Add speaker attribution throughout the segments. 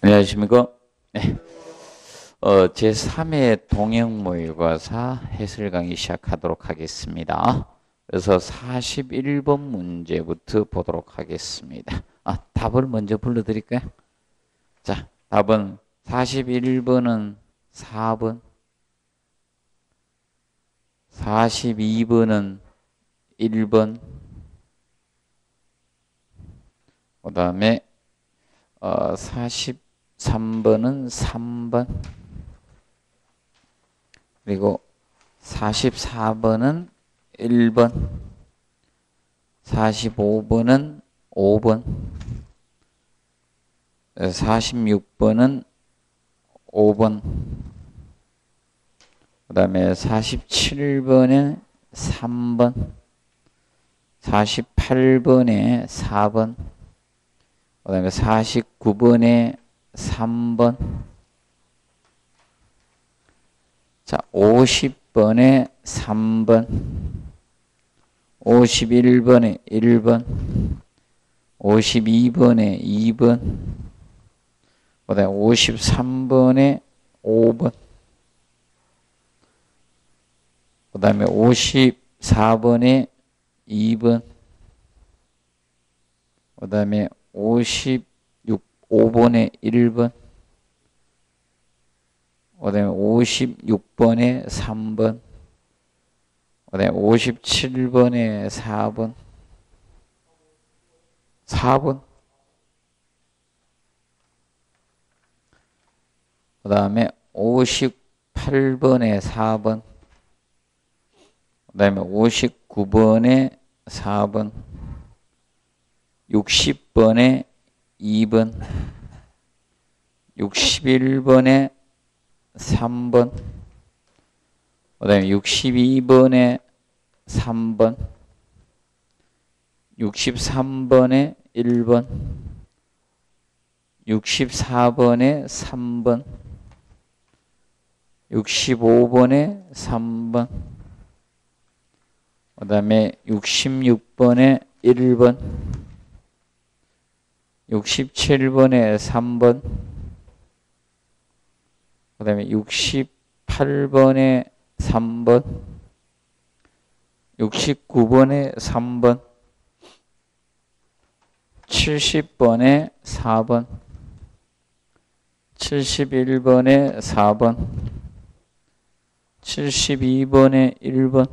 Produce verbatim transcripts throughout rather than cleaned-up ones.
Speaker 1: 안녕하십니까? 네. 어, 제삼 회 동형모의고사 해설 강의 시작하도록 하겠습니다. 그래서 사십일 번 문제부터 보도록 하겠습니다. 아, 답을 먼저 불러드릴까요? 자, 답은 사십일 번은 사 번, 사십이 번은 일 번, 그 다음에 어, 사십삼 번은 삼 번, 그리고 사십사 번은 일 번, 사십오 번은 오 번, 사십육 번은 오 번, 그 다음에 사십칠 번에 삼 번, 사십팔 번에 사 번, 그 다음에 사십구 번에 삼 번, 자, 오십 번에 삼 번, 오십일 번에 일 번, 오십이 번에 이 번, 그 다음에 오십삼 번에 오 번, 그 다음에 오십사 번에 이 번, 그 다음에 오십육, 오 번에 일 번, 그 다음에 오십육 번에 삼 번, 그 다음에 오십칠 번에 사 번, 사 번, 그 다음에 오십팔 번에 사 번, 그 다음에 오십구 번에 사 번, 육십 번에 이 번, 육십일 번에 삼 번, 그 다음에 육십이 번에 삼 번, 육십삼 번에 일 번, 육십사 번에 삼 번, 육십오 번에 삼 번, 그 다음에 육십육 번에 일 번, 육십칠 번에 삼 번, 그 다음에 육십팔 번에 삼 번, 육십구 번에 삼 번, 칠십 번에 사 번, 칠십일 번에 사 번, 칠십이 번에 일 번,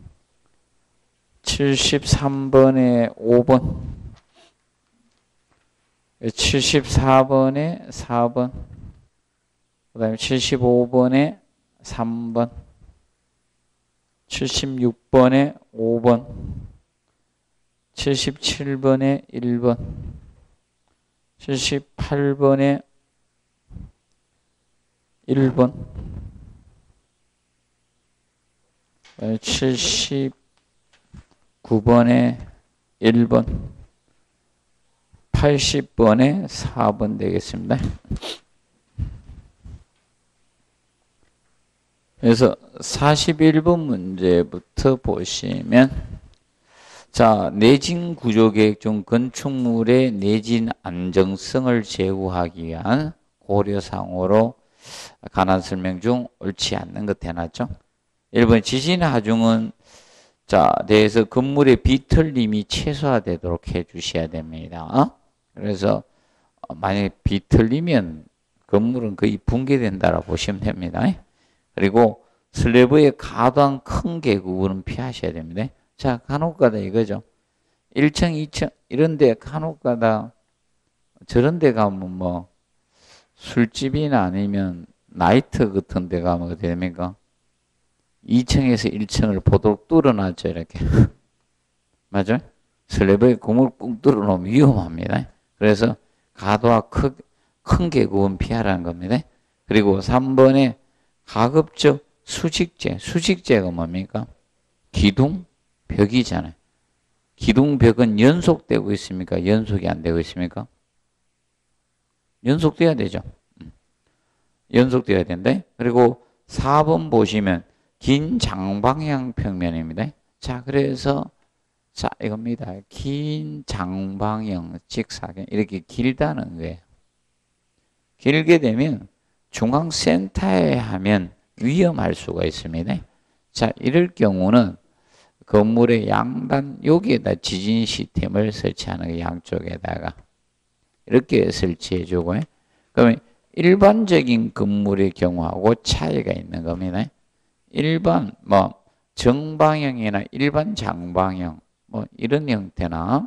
Speaker 1: 칠십삼 번에 오 번, 칠십사 번에 사 번, 그 다음에 칠십오 번에 삼 번, 칠십육 번에 오 번, 칠십칠 번에 일 번, 칠십팔 번에 일 번, 칠십구 번에 일 번, 팔십 번에 사 번 되겠습니다. 그래서 사십일 번 문제부터 보시면, 자, 내진 구조계획 중 건축물의 내진 안정성을 제고하기 위한 고려사항으로 관한 설명 중 옳지 않는 것 해놨죠. 일 번 지진 하중은 자, 대해서 건물의 비틀림이 최소화되도록 해 주셔야 됩니다. 그래서 만약에 비틀리면 건물은 거의 붕괴된다라고 보시면 됩니다. 그리고 슬래브의 과도한 큰 개구는 피하셔야 됩니다. 자, 간혹가다 이거죠. 일 층, 이 층 이런 데 간혹가다 저런 데 가면 뭐 술집이나 아니면 나이트 같은 데 가면 어떻게 됩니까? 이 층에서 일 층을 보도록 뚫어놨죠, 이렇게. 맞아요? 슬래브에 구멍을 꾹 뚫어놓으면 위험합니다. 그래서 과도와 큰, 큰 개구는 피하라는 겁니다. 그리고 삼 번에 가급적 수직재. 수직재가 뭡니까? 기둥, 벽이잖아요. 기둥벽은 연속되고 있습니까? 연속이 안 되고 있습니까? 연속돼야 되죠. 연속돼야 된다. 그리고 사 번 보시면 긴 장방향 평면입니다. 자, 그래서 자, 이겁니다. 긴 장방형 직사각 이렇게 길다는 거예요. 길게 되면 중앙센터에 하면 위험할 수가 있습니다. 자, 이럴 경우는 건물의 양단 여기에다 지진 시스템을 설치하는 거 양쪽에다가 이렇게 설치해 주고 그러면 일반적인 건물의 경우하고 차이가 있는 겁니다. 일반 뭐 정방형이나 일반 장방형 뭐 이런 형태나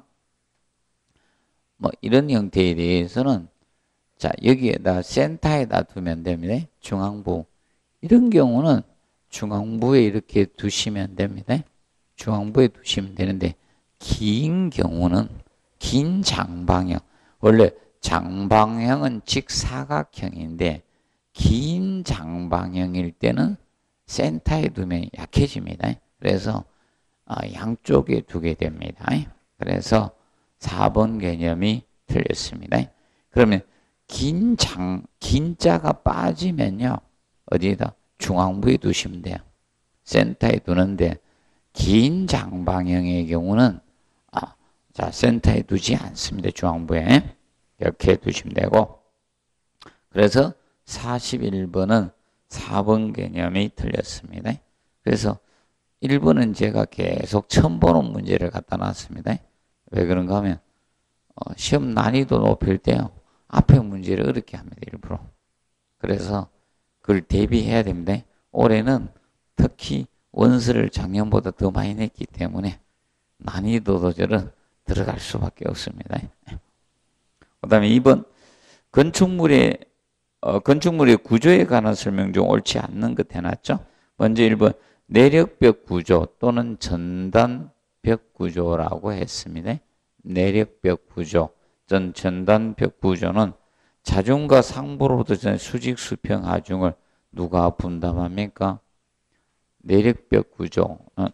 Speaker 1: 뭐 이런 형태에 대해서는 자 여기에다 센터에다 두면 됩니다. 중앙부 이런 경우는 중앙부에 이렇게 두시면 됩니다. 중앙부에 두시면 되는데 긴 경우는 긴 장방형 원래 장방형은 직사각형인데 긴 장방형일 때는 센터에 두면 약해집니다. 그래서 양쪽에 두게 됩니다. 그래서 사 번 개념이 틀렸습니다. 그러면 긴 장, 긴 자가 빠지면요. 어디에다? 중앙부에 두시면 돼요. 센터에 두는데 긴 장방형의 경우는 아, 자 센터에 두지 않습니다. 중앙부에. 이렇게 두시면 되고 그래서 사십일 번은 사 번 개념이 틀렸습니다. 그래서 일 번은 제가 계속 처음 보는 문제를 갖다 놨습니다. 왜 그런가 하면 어, 시험 난이도 높일 때요. 앞에 문제를 어렵게 합니다. 일부러. 그래서 그걸 대비해야 됩니다. 올해는 특히 원서를 작년보다 더 많이 냈기 때문에 난이도도 저는 들어갈 수밖에 없습니다. 그 다음에 이 번 건축물의 어, 건축물의 구조에 관한 설명 중 옳지 않는 것 해놨죠. 먼저 일 번 내력벽 구조 또는 전단벽 구조라고 했습니다. 내력벽 구조, 전 전단벽 구조는 자중과 상부로부터 전 수직, 수평, 하중을 누가 분담합니까? 내력벽 구조, 어,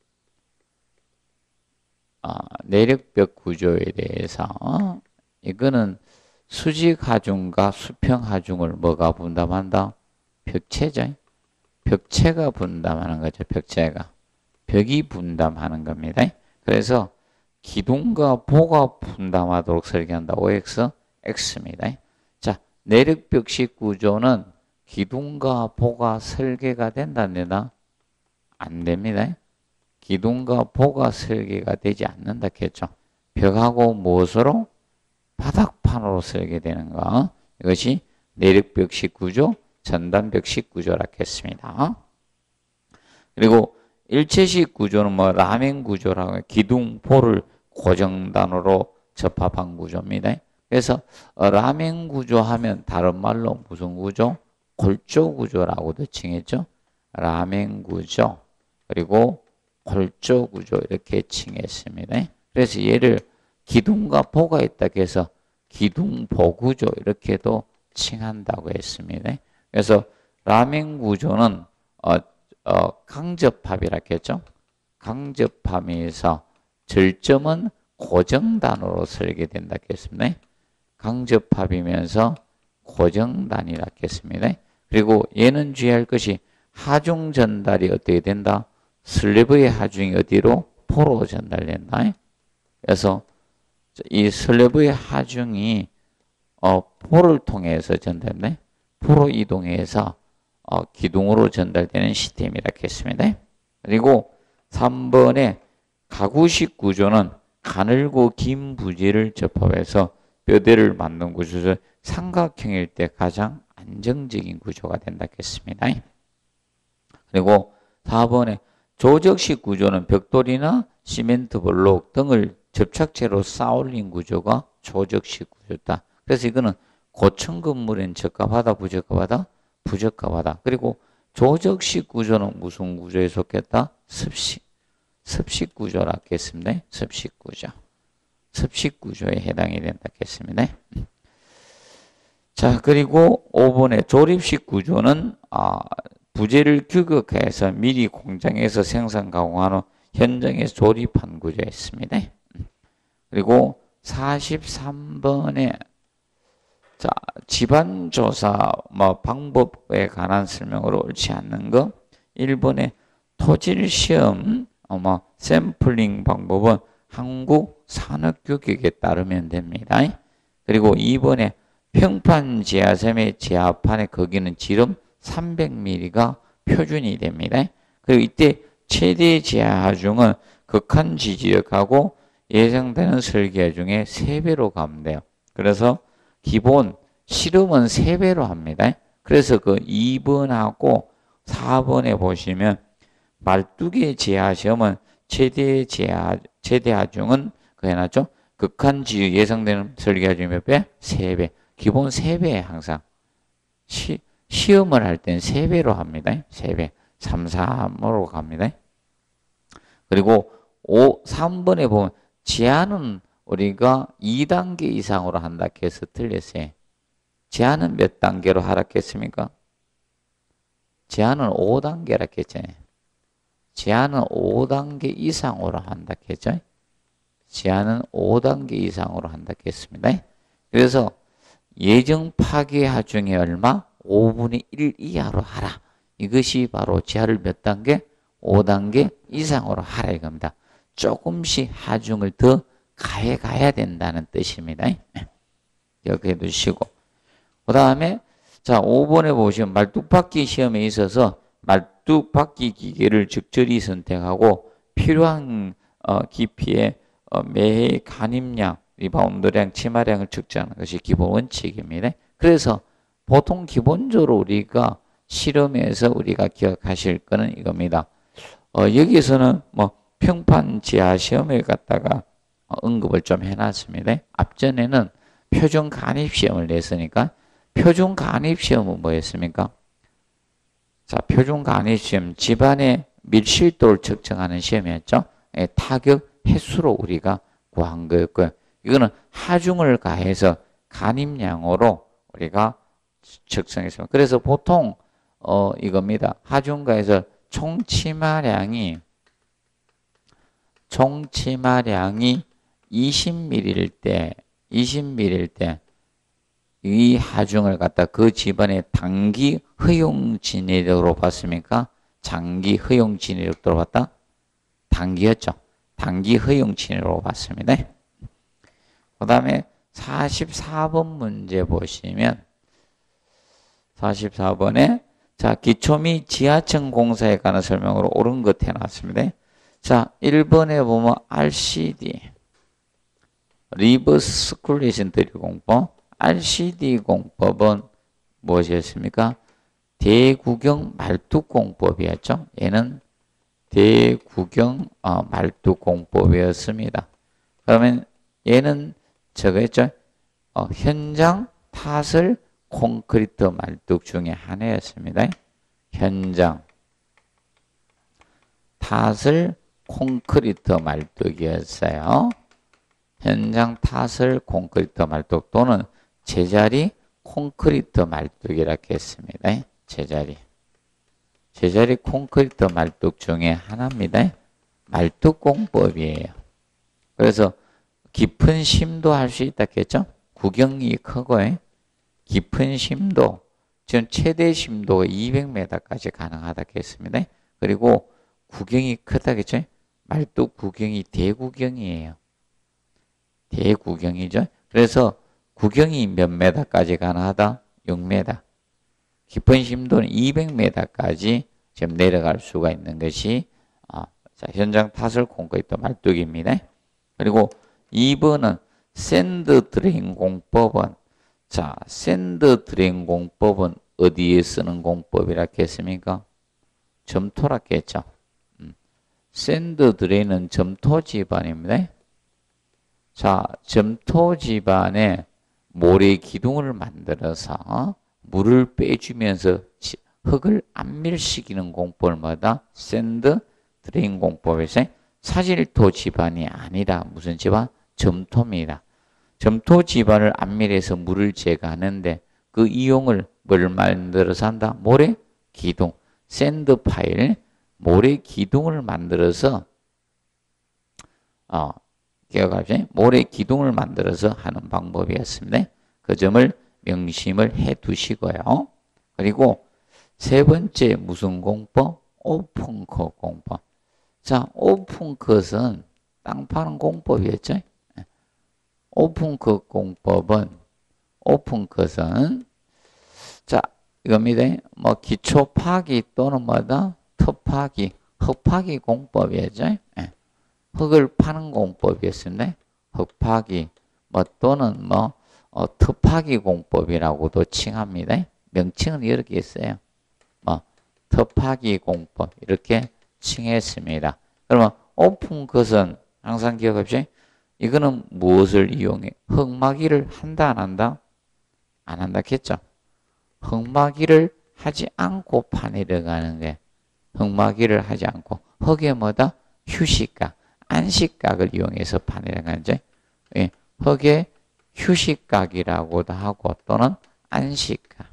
Speaker 1: 아, 내력벽 구조에 대해서 어, 이거는 수직 하중과 수평 하중을 뭐가 분담한다? 벽체죠. 벽체가 분담하는 거죠. 벽체가. 벽이 분담하는 겁니다. 그래서 기둥과 보가 분담하도록 설계한다. 오엑스, X입니다. 자, 내력벽식 구조는 기둥과 보가 설계가 된다, 안 된다? 안 됩니다. 기둥과 보가 설계가 되지 않는다 했죠. 벽하고 무엇으로? 바닥판으로 설계되는 거. 이것이 내력벽식 구조, 전단벽식 구조라 했습니다. 그리고 일체식 구조는 뭐 라멘 구조라고 기둥, 보를 고정단으로 접합한 구조입니다. 그래서 라멘 구조 하면 다른 말로 무슨 구조? 골조 구조라고도 칭했죠. 라멘 구조 그리고 골조 구조 이렇게 칭했습니다. 그래서 얘를 기둥과 보가 있다 해서 기둥보 구조 이렇게도 칭한다고 했습니다. 그래서 라멘 구조는 어, 어, 강접합이라 했죠. 강접합에서 절점은 고정단으로 설계된다 했습니다. 강접합이면서 고정단이라 했습니다. 그리고 얘는 주의할 것이 하중 전달이 어떻게 된다? 슬래브의 하중이 어디로? 포로 전달된다. 그래서 이 슬래브의 하중이 어, 포를 통해서 전달돼 포로 이동해서 어, 기둥으로 전달되는 시스템이라 했습니다. 그리고 삼 번에 가구식 구조는 가늘고 긴 부지를 접합해서 뼈대를 만든 구조에서 삼각형일 때 가장 안정적인 구조가 된다 했습니다. 그리고 사 번에 조적식 구조는 벽돌이나 시멘트 블록 등을 접착제로 쌓아올린 구조가 조적식 구조다. 그래서 이거는 고층 건물엔 적합하다, 부적합하다? 부적합하다. 그리고 조적식 구조는 무슨 구조에 속했다? 습식. 습식 구조라 했습니다. 습식 구조. 습식 구조에 해당이 된다 했습니다. 자, 그리고 오 번에 조립식 구조는 아, 부재를 규격해서 미리 공장에서 생산 가공한 후 현장에서 조립한 구조였습니다. 그리고 사십삼 번에 자, 집안조사 뭐 방법에 관한 설명으로 옳지 않는 거. 일 번에 토질시험 뭐 샘플링 방법은 한국 산업교육에 따르면 됩니다. 그리고 이 번에 평판 지하샘의 지하판의 거기는 지름 삼백 밀리미터가 표준이 됩니다. 그리고 이때 최대 지하 하중은 극한 지지력하고 예상되는 설계 중에 세 배로 가면 돼요. 그래서 기본 실험은 세 배로 합니다. 그래서 그 이 번하고 사 번에 보시면 말뚝의 지하 시험은 최대 지하, 최대 하중은 그 해놨죠? 극한 지유 예상되는 설계 하중이 몇 배? 세 배. 기본 세 배 항상. 시, 시험을 할 땐 세 배로 합니다. 세 배. 삼, 삼으로 갑니다. 그리고 오, 삼 번에 보면 지하는 우리가 이 단계 이상으로 한다 해서 틀렸어요. 지하는 몇 단계로 하락했습니까? 지하는 오 단계라 했잖아요. 지하는 오 단계 이상으로 한다 했죠. 지하는 오 단계 이상으로 한다 했습니다. 그래서 예정 파괴 하중이 얼마? 오분의 일 이하로 하라. 이것이 바로 지하를 몇 단계? 오 단계 이상으로 하라 이겁니다. 조금씩 하중을 더 가해 가야 된다는 뜻입니다. 기억해 두시고. 그 다음에 자 오 번에 보시면 말뚝박기 시험에 있어서 말뚝박기 기계를 적절히 선택하고 필요한 어, 깊이의 어, 매해 간입량, 리바운드량, 치마량을 측정하는 것이 기본 원칙입니다. 그래서 보통 기본적으로 우리가 실험에서 우리가 기억하실 거는 이겁니다. 어, 여기서는 뭐 평판 지하 시험을 갖다가 어, 언급을 좀 해놨습니다. 앞전에는 표준 간입 시험을 냈으니까 표준 간입 시험은 뭐였습니까? 자, 표준 간입 시험 집안의 밀실도를 측정하는 시험이었죠. 예, 타격 횟수로 우리가 구한 거였고요. 이거는 하중을 가해서 간입량으로 우리가 측정했습니다. 그래서 보통 어 이겁니다. 하중가에서 총 치마량이 총 치마량이 이십 밀리미터일 때 이십 밀리미터일 때 이 하중을 갖다 그 집안의 단기 허용 진입력으로 봤습니까? 장기 허용 진입력으로 봤다? 단기였죠. 단기 허용 진입력으로 봤습니다. 그 다음에 사십사 번 문제 보시면 사십사 번에 자 기초 및 지하층 공사에 관한 설명으로 옳은 것 해놨습니다. 자 일 번에 보면 알씨디 리버스 스쿨레이션 드릴 공법 알씨디 공법은 무엇이었습니까? 대구경 말뚝 공법이었죠. 얘는 대구경 어, 말뚝 공법이었습니다. 그러면 얘는 저거였죠. 어, 현장 타설 콘크리트 말뚝 중에 하나였습니다. 현장 타설 콘크리트 말뚝이었어요. 현장 타설 콘크리트 말뚝 또는 제자리 콘크리트 말뚝이라고 했습니다. 제자리. 제자리 콘크리트 말뚝 중에 하나입니다. 말뚝 공법이에요. 그래서 깊은 심도 할 수 있다 했죠. 구경이 크고 깊은 심도, 지금 최대 심도가 이백 미터까지 가능하다 했습니다. 그리고 구경이 크다 했죠. 말뚝 구경이 대구경이에요. 대구경이죠. 그래서 구경이 몇 미터까지 가능하다? 육 미터. 깊은 심도는 이백 미터까지 지금 내려갈 수가 있는 것이 어, 자, 현장 타설 콘크리트 말뚝입니다. 그리고 이 번은 샌드 드레인 공법은 자, 샌드 드레인 공법은 어디에 쓰는 공법이라 했습니까? 점토라 했죠. 음. 샌드 드레인은 점토 집안입니다. 자, 점토 집안에 모래 기둥을 만들어서 물을 빼주면서 흙을 안밀시키는 공법마다 샌드 드레인 공법에서 사질토 집안이 아니라 무슨 집안? 점토입니다. 점토 집안을 안밀해서 물을 제거하는데 그 이용을 뭘 만들어서 한다? 모래 기둥. 샌드 파일, 모래 기둥을 만들어서 어, 기억하죠? 모래 기둥을 만들어서 하는 방법이었습니다. 그 점을 명심을 해 두시고요. 그리고 세 번째 무슨 공법? 오픈컷 공법. 자, 오픈컷은 땅 파는 공법이었죠. 오픈컷 공법은 오픈 컷은 자 이겁니다. 뭐 기초 파기 또는 뭐다 터파기, 흙파기 공법이죠. 예. 흙을 파는 공법이었습니다. 흙파기 뭐 또는 뭐 어, 터파기 공법이라고도 칭합니다. 명칭은 여러 개 있어요. 뭐 터파기 공법 이렇게 칭했습니다. 그러면 오픈 컷은 항상 기억합시다. 이거는 무엇을 이용해? 흙막이를 한다 안 한다? 안 한다 했죠. 흙막이를 하지 않고 파내려 가는 게 흙막이를 하지 않고 흙에 뭐다? 휴식각, 안식각을 이용해서 파내려 가는 게 예, 흙에 휴식각이라고도 하고 또는 안식각,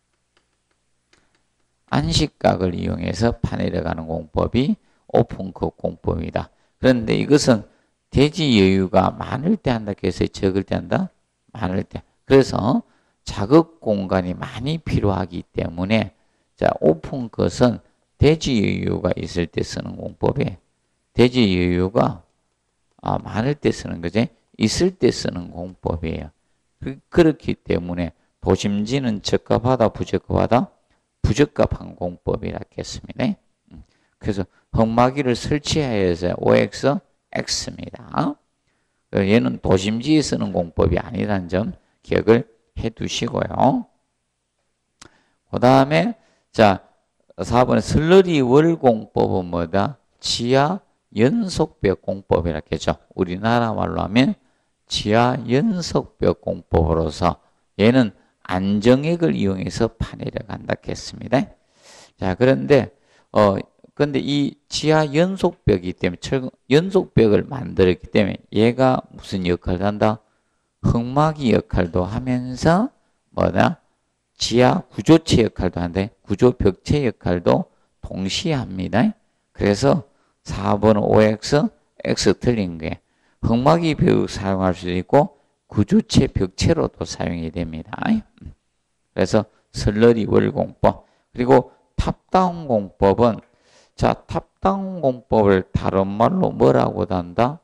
Speaker 1: 안식각을 이용해서 파내려 가는 공법이 오픈컷 공법이다. 그런데 이것은 대지 여유가 많을 때 한다 해서 적을 때 한다? 많을 때. 그래서 작업 공간이 많이 필요하기 때문에 자 오픈컷은 대지 여유가 있을 때 쓰는 공법에 대지 여유가 아, 많을 때 쓰는 거지 있을 때 쓰는 공법이에요. 그, 그렇기 때문에 도심지는 적합하다 부적합하다? 부적합한 공법이라 했습니다. 그래서 흙막이를 설치하여서 오엑스 X입니다. 얘는 도심지에 쓰는 공법이 아니라는 점 기억을 해 두시고요. 그 다음에 자 사 번에 슬러리 월 공법은 뭐다? 지하 연속벽 공법이라 했죠. 우리나라 말로 하면 지하 연속벽 공법으로서 얘는 안정액을 이용해서 파내려 간다 했습니다. 자 그런데 어 근데 이 지하 연속벽이기 때문에 철 연속벽을 만들었기 때문에 얘가 무슨 역할을 한다? 흙막이 역할도 하면서 뭐다? 지하 구조체 역할도 하는데 구조벽체 역할도 동시에 합니다. 그래서 사 번은 오엑스, X 틀린 게 흙막이 벽 사용할 수도 있고 구조체 벽체로도 사용이 됩니다. 그래서 슬러리 월 공법 그리고 탑다운 공법은 자 탑다운 공법을 다른 말로 뭐라고 한다?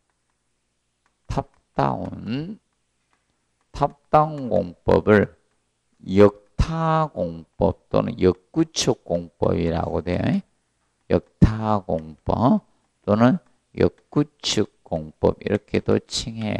Speaker 1: 탑다운 탑다운 공법을 역타공법 또는 역구축공법이라고 돼요. 역타공법 또는 역구축공법 이렇게도 칭해요.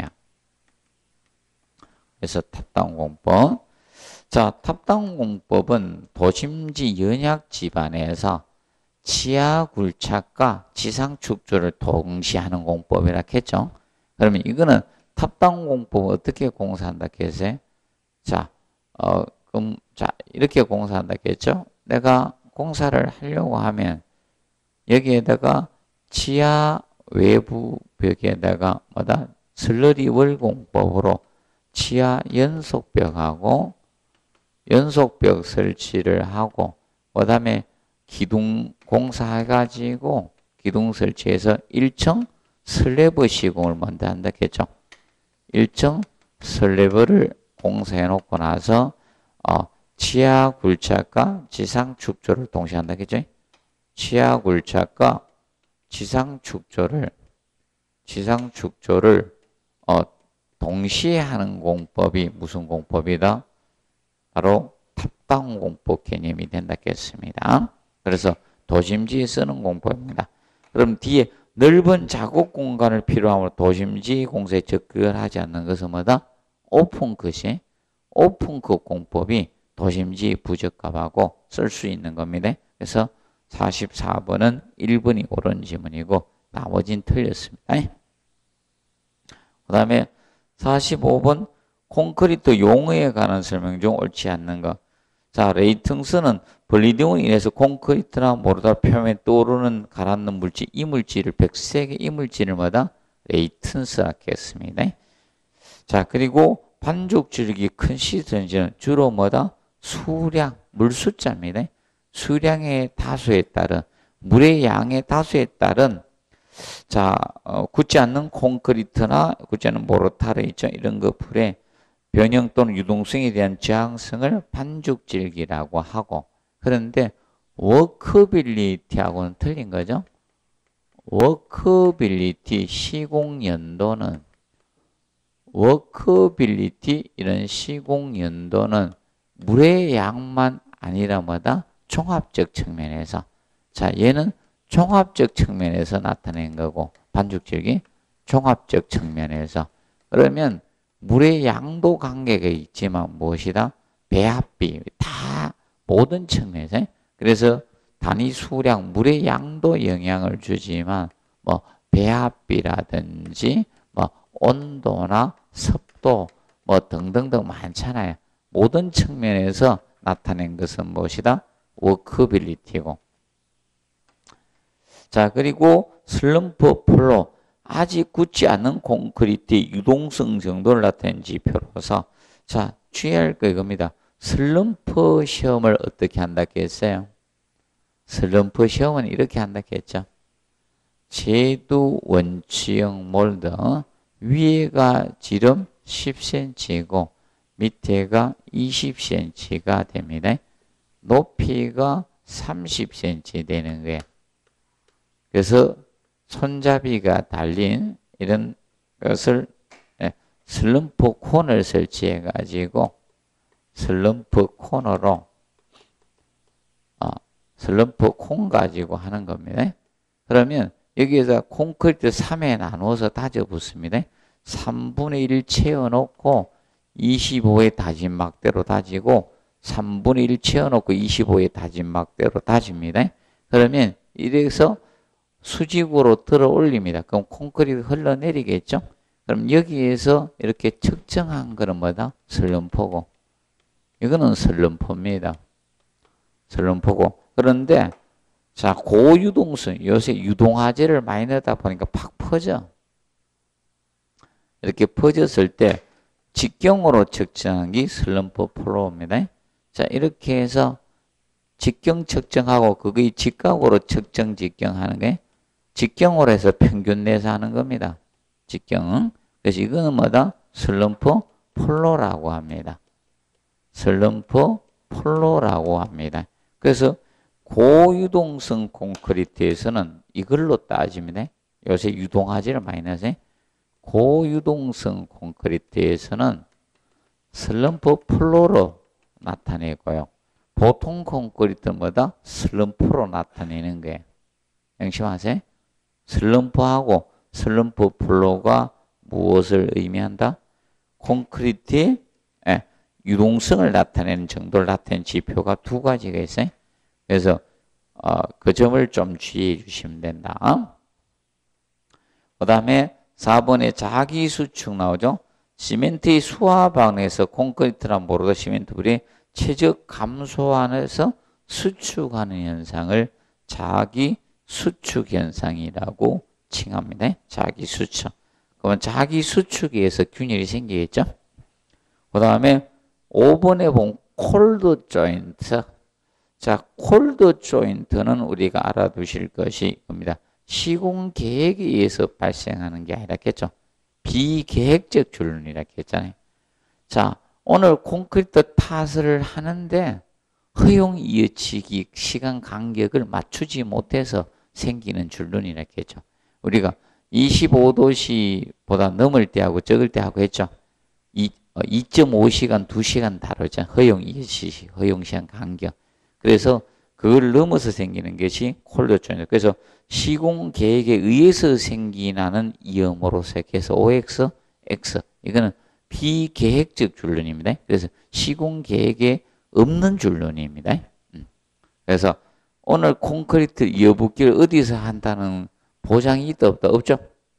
Speaker 1: 그래서 탑다운공법. 자, 탑다운공법은 도심지 연약 지반에서 지하 굴착과 지상 축조를 동시에 하는 공법이라 했죠. 그러면 이거는 탑다운 공법 어떻게 공사한다 했어요? 자, 어, 그럼 자 이렇게 공사한다 했죠. 내가 공사를 하려고 하면 여기에다가 지하 외부 벽에다가 뭐다? 슬러리 월 공법으로 지하 연속벽하고 연속벽 설치를 하고 그 다음에 기둥 공사해가지고 기둥 설치해서 일 층 슬래브 시공을 먼저 한다 했죠. 일 층 슬래브를 공사해 놓고 나서 어, 지하 굴착과 지상 축조를 동시에 한다 했죠. 지하 굴착과 지상 축조를 지상 축조를 어, 동시에 하는 공법이 무슨 공법이다? 바로 탑다운 공법 개념이 된다 했습니다. 그래서 도심지에 쓰는 공법입니다. 그럼 뒤에 넓은 작업 공간을 필요하므로 도심지 공사에 접근을 하지 않는 것은 뭐다? 오픈컷이 오픈컷 공법이 도심지 부적합하고 쓸 수 있는 겁니다. 그래서 사십사 번은 일 번이 옳은 지문이고 나머지는 틀렸습니다. 그 다음에 사십오 번 콘크리트 용어에 관한 설명 중 옳지 않는 것. 자, 레이팅스는 블리딩으로 인해서 콘크리트나 모르다 표면에 떠오르는 가라앉는 물질, 이물질을 백색의 이물질을 뭐다? 레이턴스라고 했습니다. 자, 그리고 반죽줄기 큰 시스템은 주로 뭐다? 수량, 물 숫자입니다. 수량의 다수에 따른, 물의 양의 다수에 따른 자, 어, 굳지 않는 콘크리트나 굳지 않은 모르타르 있죠. 이런 것들의 변형 또는 유동성에 대한 저항성을 반죽질기라고 하고 그런데 워크빌리티하고는 틀린 거죠. 워크빌리티 시공 연도는 워커빌리티 이런 시공 연도는 물의 양만 아니라 뭐다? 종합적 측면에서. 자, 얘는 종합적 측면에서 나타낸 거고 반죽적이 종합적 측면에서. 그러면 물의 양도 관계가 있지만 무엇이다? 배합비 다 모든 측면에서. 그래서 단위 수량 물의 양도 영향을 주지만 뭐 배합비라든지 뭐 온도나 습도 뭐 등등등 많잖아요. 모든 측면에서 나타낸 것은 무엇이다? 워커빌리티고. 자, 그리고 슬럼프 플로 아직 굳지 않은 콘크리트의 유동성 정도를 나타낸 지표로서 자, 주의할 거 이겁니다. 슬럼프 시험을 어떻게 한다고 했어요? 슬럼프 시험은 이렇게 한다고 했죠. 제두 원추형 몰드 위에가 지름 십 센티미터이고 밑에가 이십 센티미터가 됩니다. 높이가 삼십 센티미터 되는 거예요. 그래서 손잡이가 달린 이런 것을 슬럼프 콘을 설치해 가지고 슬럼프 콘으로 어, 슬럼프 콘 가지고 하는 겁니다. 그러면 여기에서 콘크리트 삼에 나누어서 다져 붓습니다. 삼분의 일 채워놓고 이십오의 다진 막대로 다지고 삼분의 일 채워놓고 이십오의 다진 막대로 다집니다. 그러면 이래서 수직으로 들어 올립니다. 그럼 콘크리트 흘러내리겠죠? 그럼 여기에서 이렇게 측정한 거는 뭐다? 슬럼프고. 이거는 슬럼프입니다. 슬럼프고. 그런데 자, 고유동성, 요새 유동화재를 많이 넣다 보니까 팍 퍼져. 이렇게 퍼졌을 때 직경으로 측정한 게 슬럼프 플로우입니다. 자, 이렇게 해서 직경 측정하고 그게 직각으로 측정 직경하는 게 직경으로 해서 평균 내서 하는 겁니다. 직경은. 그래서 이거는 뭐다? 슬럼프 플로우라고 합니다. 슬럼프 플로우라고 합니다. 그래서 고유동성 콘크리트에서는 이걸로 따집니다. 요새 유동화재를 많이 넣어서 고유동성 콘크리트에서는 슬럼프 플로우로 나타내고요. 보통 콘크리트는 뭐다? 슬럼프로 나타내는 거예요. 명심하세요. 슬럼프하고 슬럼프 플로우가 무엇을 의미한다? 콘크리트의 유동성을 나타내는 정도를 나타내는 지표가 두 가지가 있어요. 그래서 어, 그 점을 좀 주의해 주시면 된다. 그 다음에 사 번에 자기수축 나오죠. 시멘트의 수화방에서 콘크리트란 모르고 시멘트불이 최적 감소안에서 수축하는 현상을 자기수축 현상이라고 칭합니다. 자기수축. 그러면 자기수축에 의해서 균열이 생기겠죠. 그 다음에 오 번에 본 콜드 조인트. 자, 콜드 조인트는 우리가 알아두실 것이 겁니다. 시공 계획에 의해서 발생하는 게 아니라겠죠. 비계획적 줄눈이라고 했잖아요. 자, 오늘 콘크리트 탓을 하는데 허용 이어치기 시간 간격을 맞추지 못해서 생기는 줄눈이라고 했죠. 우리가 이십오 도씨보다 넘을 때하고 적을 때하고 했죠. 이, 이 점 오 시간, 두 시간 다르죠. 허용 이어치기, 허용 시간 간격. 그래서 그걸 넘어서 생기는 것이 콜드 조인트. 그래서 시공 계획에 의해서 생기나는 이음으로서 해서 오엑스, X. 이거는 비계획적 줄눈입니다. 그래서 시공 계획에 없는 줄눈입니다. 그래서 오늘 콘크리트 이어붙기를 어디서 한다는 보장이 있다 없다? 없죠.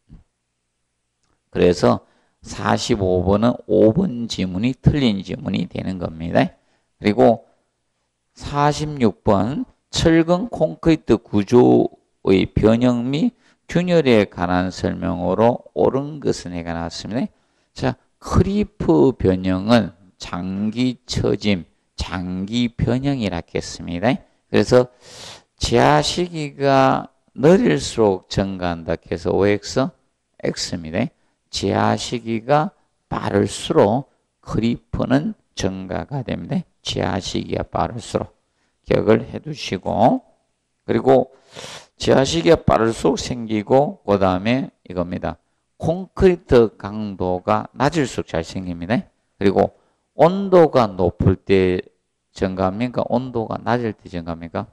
Speaker 1: 그래서 사십오 번은 오 번 지문이 틀린 지문이 되는 겁니다. 그리고 사십육 번 철근 콘크리트 구조의 변형 및 균열에 관한 설명으로 옳은 것은 해가 나왔습니다. 자, 크리프 변형은 장기 처짐, 장기 변형이라 했습니다. 그래서 지하 시기가 느릴수록 증가한다 해서 오엑스, X입니다. 지하 시기가 빠를수록 크리프는 증가가 됩니다. 지하 시기가 빠를수록 기억을 해 두시고, 그리고 지하 시기가 빠를수록 생기고 그 다음에 이겁니다. 콘크리트 강도가 낮을수록 잘 생깁니다. 그리고 온도가 높을 때 증가합니까? 온도가 낮을 때 증가합니까?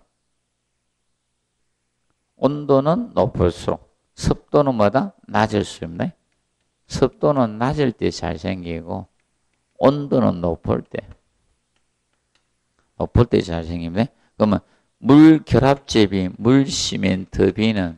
Speaker 1: 온도는 높을수록 습도는 뭐다? 낮을수입니다. 습도는 낮을 때 잘 생기고 온도는 높을 때 높을 때 잘 생깁니다. 그러면 물 결합제비, 물 시멘트 비는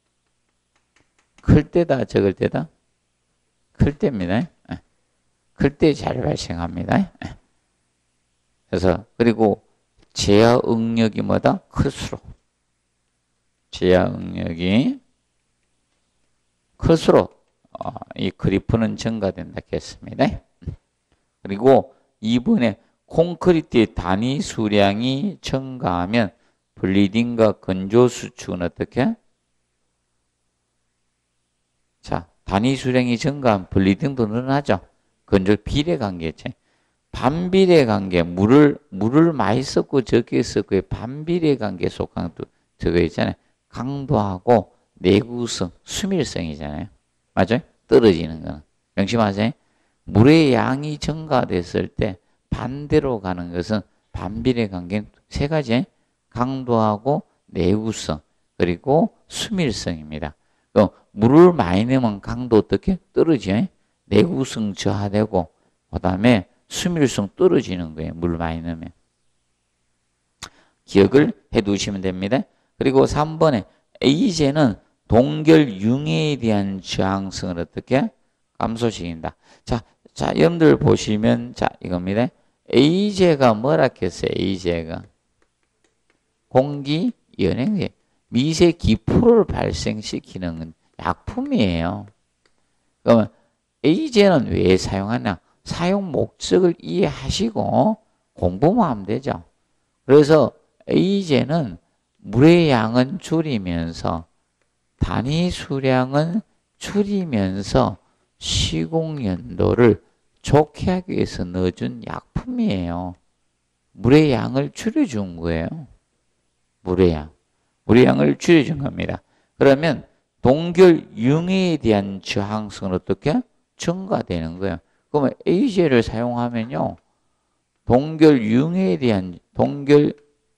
Speaker 1: 클 때다, 적을 때다? 클 때입니다. 클 때 잘 발생합니다. 그래서 그리고 제하 응력이 뭐다? 클수록 제하 응력이 클수록 어, 이 그리프는 증가된다 했습니다. 그리고 이 번에 콘크리트의 단위 수량이 증가하면 블리딩과 건조 수축은 어떻게? 자, 단위 수량이 증가하면 블리딩도 늘어나죠. 건조 비례 관계지. 반비례 관계, 물을 물을 많이 썼고 적게 썼고의 반비례 관계 속한 저거 있잖아요. 강도하고 내구성, 수밀성이잖아요. 맞아요? 떨어지는 거는. 명심하세요. 물의 양이 증가됐을 때 반대로 가는 것은 반비례 관계 세 가지. 강도하고 내구성, 그리고 수밀성입니다. 그럼 물을 많이 넣으면 강도 어떻게? 떨어져요. 내구성 저하되고, 그 다음에 수밀성 떨어지는 거예요. 물 많이 넣으면. 기억을 해 두시면 됩니다. 그리고 삼 번에 에이제는 동결 융해에 대한 저항성을 어떻게? 감소시킨다. 자, 자, 여러분들 보시면, 자, 이겁니다. 에이제가 뭐라 했어요? 에이제가. 공기 연행제. 미세 기포를 발생시키는 약품이에요. 그러면 에이제는 왜 사용하냐? 사용 목적을 이해하시고 공부만 하면 되죠. 그래서 에이제는 물의 양은 줄이면서 단위 수량은 줄이면서 시공 연도를 좋게 하기 위해서 넣어준 약품이에요. 물의 양을 줄여준 거예요. 물의 양. 물의 양을 줄여준 겁니다. 그러면 동결 융해에 대한 저항성은 어떻게? 증가되는 거예요. 그러면 에이제를 사용하면요. 동결 융해에 대한 동결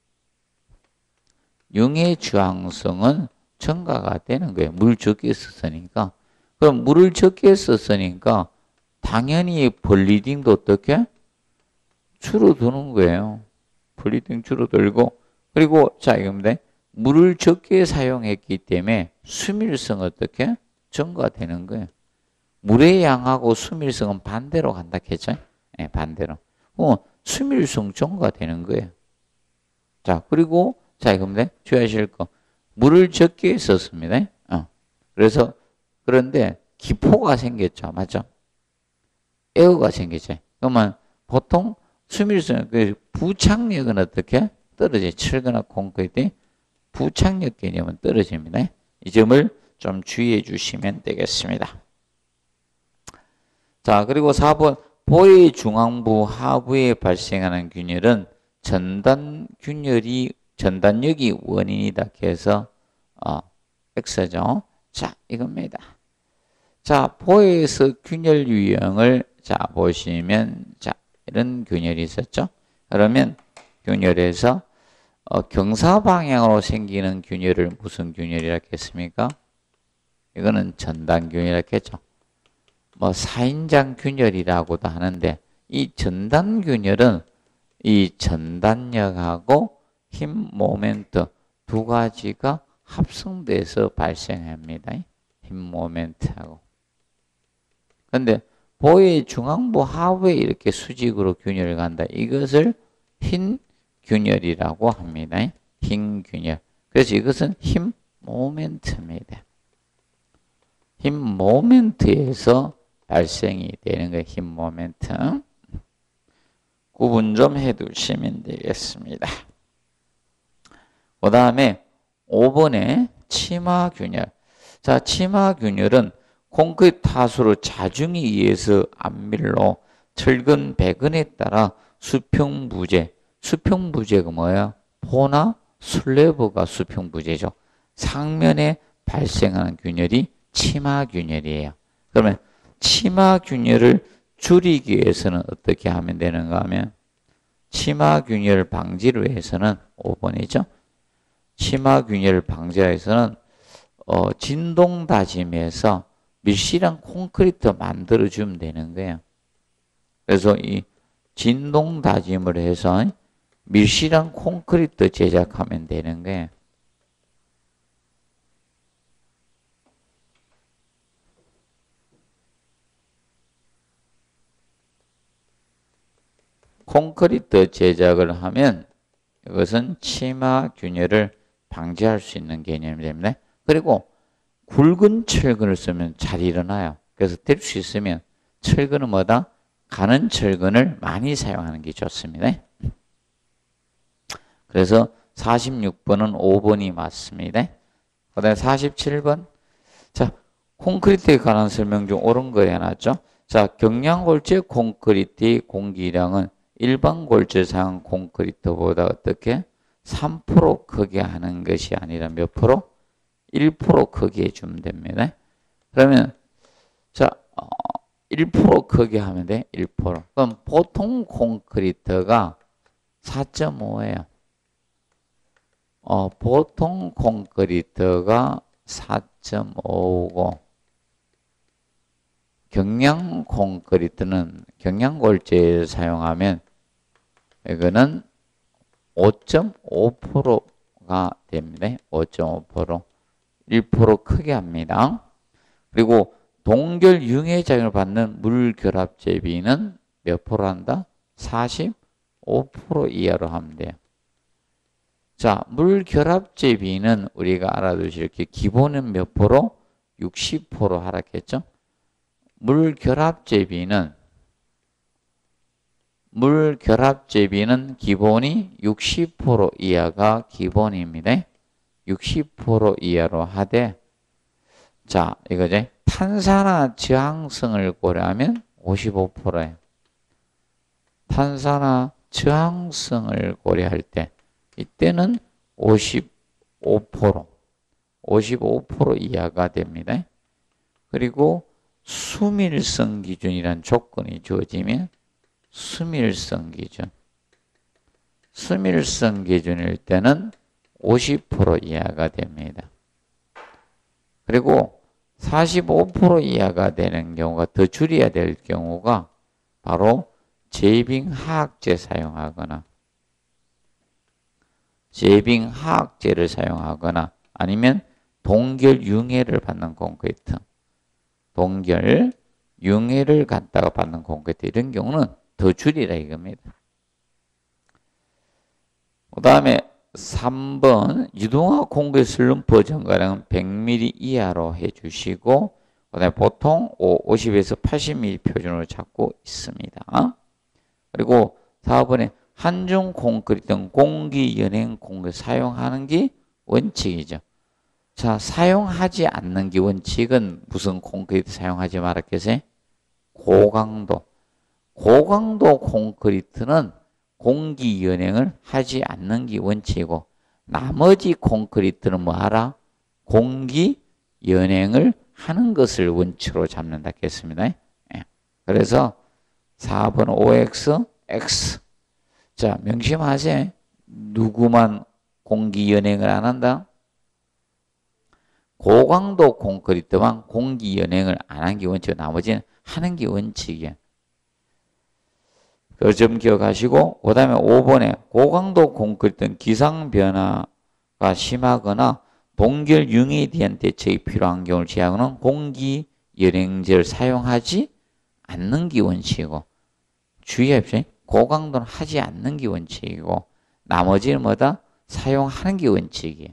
Speaker 1: 융해 저항성은 증가가 되는 거예요. 물 적게 썼으니까. 그럼 물을 적게 썼으니까 당연히 블리딩도 어떻게? 줄어드는 거예요. 블리딩 줄어들고, 그리고 자 이겁니다. 물을 적게 사용했기 때문에 수밀성 어떻게? 증가되는 거예요. 물의 양하고 수밀성은 반대로 간다 했죠? 네, 반대로. 어, 수밀성 증가되는 거예요. 자, 그리고 자 이겁니다. 주의하실 거. 물을 적게 썼습니다. 어. 그래서 그런데 기포가 생겼죠. 맞죠? 에어가 생겼죠. 그러면 보통 수밀성, 그 부착력은 어떻게? 떨어져요. 철거나 콘크리트 부착력 개념은 떨어집니다. 이 점을 좀 주의해 주시면 되겠습니다. 자, 그리고 사 번 보의 중앙부 하부에 발생하는 균열은 전단 균열이 전단력이 원인이다 해서 어, X죠. 자, 이겁니다. 자, 보에서 균열 유형을 자 보시면 자 이런 균열이 있었죠. 그러면 균열에서 어, 경사 방향으로 생기는 균열을 무슨 균열이라 했습니까? 이거는 전단 균열이라 했죠. 뭐 사인장 균열이라고도 하는데 이 전단 균열은 이 전단력하고 힘 모멘트 두 가지가 합성돼서 발생합니다. 힘 모멘트하고. 근데 보의 중앙부 하부에 이렇게 수직으로 균열을 간다. 이것을 흰 균열이라고 합니다. 흰 균열. 그래서 이것은 힘 모멘트입니다. 힘 모멘트에서 발생이 되는 거예요. 힘 모멘트. 구분 좀 해두시면 되겠습니다. 그 다음에 오 번에 치마균열. 자, 치마균열은 콘크리트 하수로 자중에 의해서 안밀로 철근, 배근에 따라 수평부재. 수평부재가 뭐예요? 포나 슬래브가 수평부재죠. 상면에 발생하는 균열이 치마균열이에요. 그러면 치마 균열을 줄이기 위해서는 어떻게 하면 되는가 하면 치마 균열 방지를 위해서는 오 번이죠. 치마 균열 방지를 위해서는 어, 진동 다짐에서 밀실한 콘크리트 만들어주면 되는 거예요. 그래서 이 진동 다짐을 해서 밀실한 콘크리트 제작하면 되는 거예요. 콘크리트 제작을 하면 이것은 치마 균열을 방지할 수 있는 개념이 됩니다. 그리고 굵은 철근을 쓰면 잘 일어나요. 그래서 될 수 있으면 철근은 뭐다? 가는 철근을 많이 사용하는 게 좋습니다. 그래서 사십육 번은 오 번이 맞습니다. 그 다음에 사십칠 번. 자, 콘크리트에 관한 설명 중 옳은 거 해놨죠. 자, 경량골재 콘크리트의 공기량은 일반 골재 사용 콘크리트보다 어떻게? 삼 퍼센트 크게 하는 것이 아니라 몇 프로? 일 퍼센트 크게 해주면 됩니다. 그러면, 자, 어, 일 퍼센트 크게 하면 돼? 일 퍼센트. 그럼 보통 콘크리트가 사 점 오예요. 어, 보통 콘크리트가 사 점 오고, 경량 콘크리트는 경량골재를 사용하면 이거는 오 점 오 퍼센트가 됩니다. 오 점 오 퍼센트. 일 퍼센트 크게 합니다. 그리고 동결 융해 작용을 받는 물 결합 제비는 몇 프로 한다? 사십오 퍼센트 이하로 하면 돼요. 자, 물 결합 제비는 우리가 알아두실 게 기본은 몇 프로? 육십 퍼센트 하락했죠? 물 결합 제비는 물 결합 제비는 기본이 육십 퍼센트 이하가 기본입니다. 육십 퍼센트 이하로 하되, 자, 이거지. 탄산화 저항성을 고려하면 오십오 퍼센트예요. 탄산화 저항성을 고려할 때, 이때는 오십오 퍼센트, 오십오 퍼센트 이하가 됩니다. 그리고 수밀성 기준이란 조건이 주어지면 수밀성 기준. 수밀성 기준일 때는 오십 퍼센트 이하가 됩니다. 그리고 사십오 퍼센트 이하가 되는 경우가 더 줄여야 될 경우가 바로 제빙 하악제 사용하거나 제빙 하악제를 사용하거나 아니면 동결 융해를 받는 콘크리트. 동결 융해를 갖다가 받는 콘크리트 이런 경우는 더 줄이라 이겁니다. 그 다음에 삼 번 유동화 콘크리트 슬럼프 전가량은 백 밀리미터 이하로 해주시고 그 다음에 보통 오십에서 팔십 밀리미터 표준으로 잡고 있습니다. 그리고 사 번에 한중 콘크리트 등 공기 연행 콘크리트 사용하는 게 원칙이죠. 자, 사용하지 않는 게 원칙은 무슨 콘크리트 사용하지 말았겠어요? 고강도. 고강도 콘크리트는 공기 연행을 하지 않는 게 원칙이고 나머지 콘크리트는 뭐 하라? 공기 연행을 하는 것을 원칙으로 잡는다 했습니다. 예. 그래서 사 번 오 엑스, X. 자, 명심하세요. 누구만 공기 연행을 안 한다? 고강도 콘크리트만 공기 연행을 안 한 게 원칙이고 나머지는 하는 게 원칙이에요. 그 점 기억하시고 그 다음에 오 번에 고강도 콘크리트는 기상 변화가 심하거나 동결 융해에 대한 대책이 필요한 경우를 제외하고는 공기 연행제를 사용하지 않는 게 원칙이고 주의하십시오. 고강도는 하지 않는 게 원칙이고 나머지는 뭐다? 사용하는 게 원칙이에요.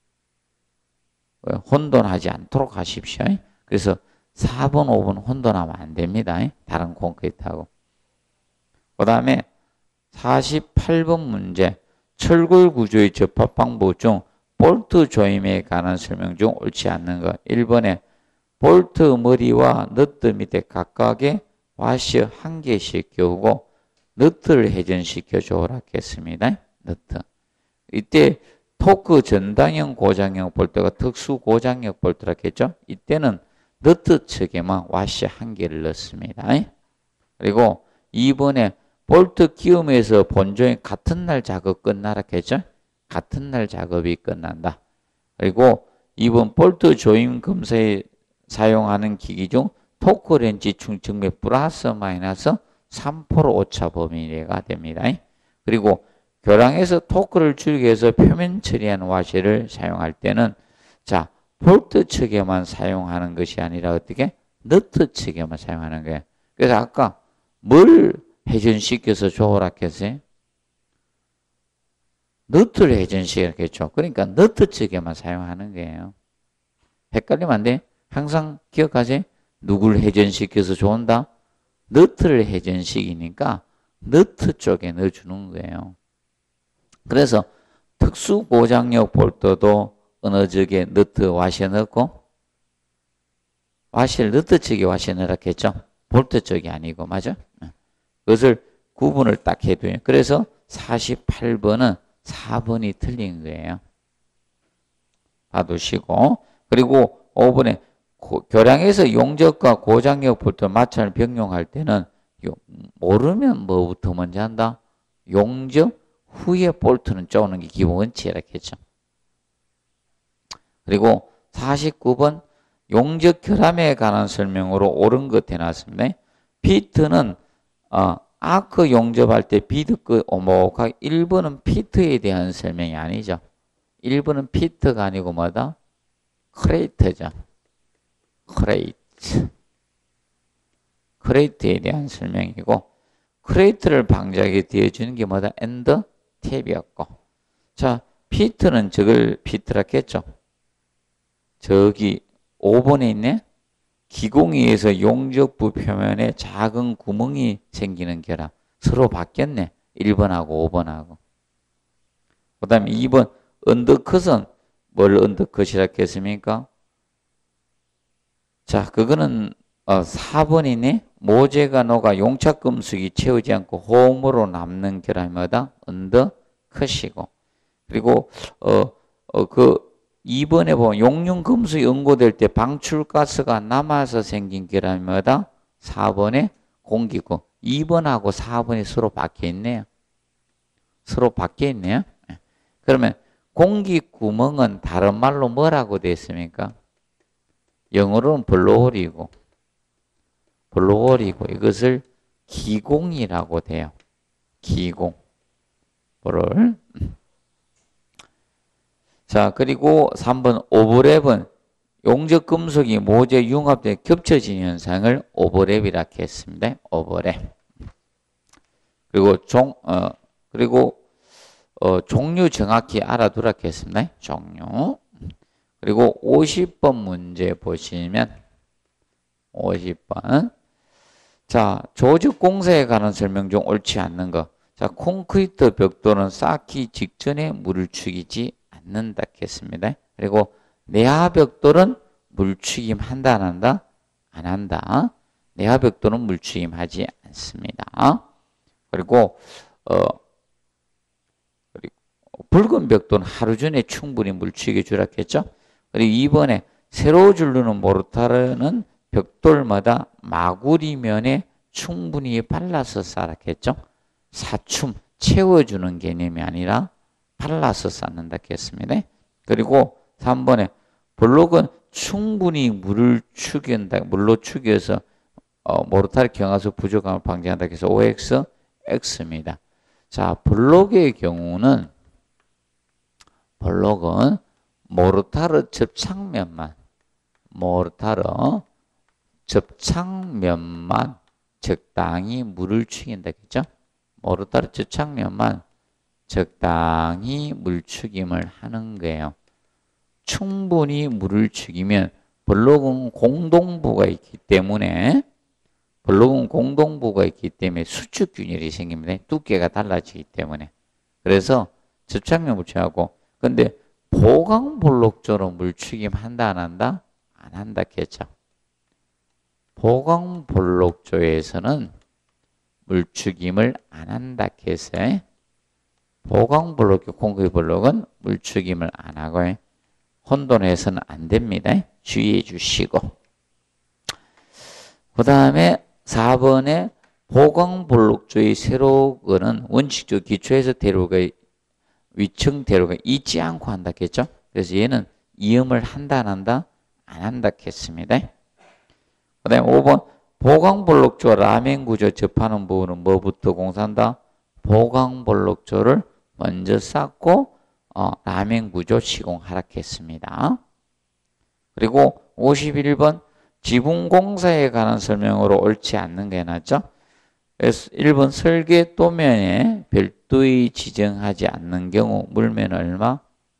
Speaker 1: 혼돈하지 않도록 하십시오. 그래서 사 번, 오 번 혼돈하면 안 됩니다. 다른 콘크리트하고. 그 다음에 사십팔 번 문제. 철골 구조의 접합 방법 중 볼트 조임에 관한 설명 중 옳지 않는 것. 일 번에 볼트 머리와 너트 밑에 각각에 와셔 한 개씩 끼우고 너트를 회전시켜 줘라 했습니다. 너트. 이때 토크 전당형 고장형 볼트가 특수 고장형 볼트라 했죠. 이때는 너트 측에만 와시 한 개를 넣습니다. 그리고 이번에 볼트 끼움에서 본조인 같은 날 작업 끝나라 했죠? 같은 날 작업이 끝난다. 그리고 이번 볼트 조임 검사에 사용하는 기기 중 토크 렌치 충측매 플러스 마이너스 삼 퍼센트 오차 범위 내가 됩니다. 그리고 교량에서 토크를 줄이기 위해서 표면 처리한 와시를 사용할 때는 자 볼트 측에만 사용하는 것이 아니라 어떻게? 너트 측에만 사용하는 거예요. 그래서 아까 뭘 회전시켜서 조으라 했어요? 너트를 회전시키라 했죠. 그러니까 너트 측에만 사용하는 거예요. 헷갈리면 안 돼. 항상 기억하세요. 누굴 회전시켜서 조은다? 너트를 회전시키니까 너트 쪽에 넣어주는 거예요. 그래서 특수 고장력 볼트도 어느 쪽에 너트 와시에 넣고 와시를 너트 쪽에 와시에 넣으라 했죠. 볼트 쪽이 아니고 맞아? 그것을 구분을 딱 해둬요. 그래서 사십팔 번은 사 번이 틀린 거예요. 봐두시고 그리고 오 번에 고, 교량에서 용접과 고장력 볼트 마찰을 병용할 때는 모르면 뭐부터 먼저 한다? 용접 후에 볼트는 쪼는 게 기본 원칙이라 했죠. 그리고 사십구 번 용접 결함에 관한 설명으로 옳은 것 해놨습니다. 피트는 어, 아크 용접할 때 비드 끝 오목하게 일 번은 피트에 대한 설명이 아니죠. 일 번은 피트가 아니고 뭐다? 크레이트죠. 크레이트. 크레이트에 대한 설명이고 크레이트를 방지하게 되어주는 게 뭐다? 엔드 탭이었고 자 피트는 저걸 피트라 했죠. 저기 오 번에 있네. 기공이에서 용접부 표면에 작은 구멍이 생기는 결함. 서로 바뀌었네. 일 번하고 오 번하고. 그 다음에 이 번 언더컷은 뭘 언더컷이라 했습니까? 자, 그거는 어, 사 번이네. 모재가 녹아 용착금속이 채우지 않고 홈으로 남는 결함이 뭐다? 언더컷이고. 그리고 어, 어, 그 이 번에 보면 용융금속이 응고될 때 방출가스가 남아서 생긴 결함이 뭐다? 사 번에 공기구. 이 번하고 사 번이 서로 바뀌어 있네요. 서로 바뀌어 있네요. 그러면 공기구멍은 다른 말로 뭐라고 되어 있습니까? 영어로는 블로홀이고 블로홀이고 이것을 기공이라고 돼요. 기공. 뭐를? 자, 그리고 삼 번 오버랩은 용접 금속이 모재 융합돼 겹쳐진 현상을 오버랩이라고 했습니다. 오버랩. 그리고 종, 어, 그리고, 어, 종류 정확히 알아두라고 했습니다. 종류. 그리고 오십 번 문제 보시면, 오십 번. 자, 조직 공사에 관한 설명 중 옳지 않는 거. 자, 콘크리트 벽돌은 쌓기 직전에 물을 죽이지 않는다 했습니다. 그리고 내화벽돌은 물추김 한다 안 한다? 안 한다. 내화벽돌은 물추김 하지 않습니다. 그리고 어 그리고 붉은 벽돌은 하루 전에 충분히 물추겨 주라 했죠. 그리고 이번에 새로 주르는 모르타르는 벽돌마다 마구리면에 충분히 발라서 쌓라 했죠. 사춤 채워주는 개념이 아니라 발라서 쌓는다 했습니다. 그리고 삼 번에 블록은 충분히 물을 축인다, 물로 축여서 어, 모르타르 경화수 부족함을 방지한다 해서 오 엑스, X입니다. 자, 블록의 경우는 블록은 모르타르 접착면만 모르타르 접착면만 적당히 물을 축인다 했죠. 모르타르 접착면만 적당히 물축임을 하는 거예요. 충분히 물을 축이면 블록은 공동부가 있기 때문에 블록은 공동부가 있기 때문에 수축균열이 생깁니다. 두께가 달라지기 때문에. 그래서 접착면 물축하고 근데 보강블록조로 물축임 한다 안 한다? 안 한다 했죠. 보강블록조에서는 물축임을 안 한다 해서 보강블록, 콘크리트 블록은 물축임을 안 하고 혼돈해서는 안 됩니다. 주의해 주시고 그 다음에 사 번에 보강볼록조의 세로근은 원칙적 기초에서 대로가 위층 대로가 있지 않고 한다 했죠. 그래서 얘는 이음을 한다 안 한다? 안 한다 했습니다. 그 다음에 오 번 보강볼록조 라멘 구조 접하는 부분은 뭐부터 공사한다? 보강볼록조를 먼저 쌓고 어, 라멘 구조 시공하라 했습니다. 그리고 오십일 번 지붕공사에 관한 설명으로 옳지 않는 게 낫죠. 그래서 일 번 설계 도면에 별도의 지정하지 않는 경우 물면 얼마?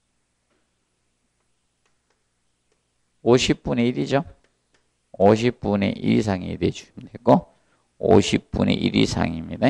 Speaker 1: 오십분의 일이죠. 오십분의 일 이상이 돼주면 되고 오십분의 일 이상입니다.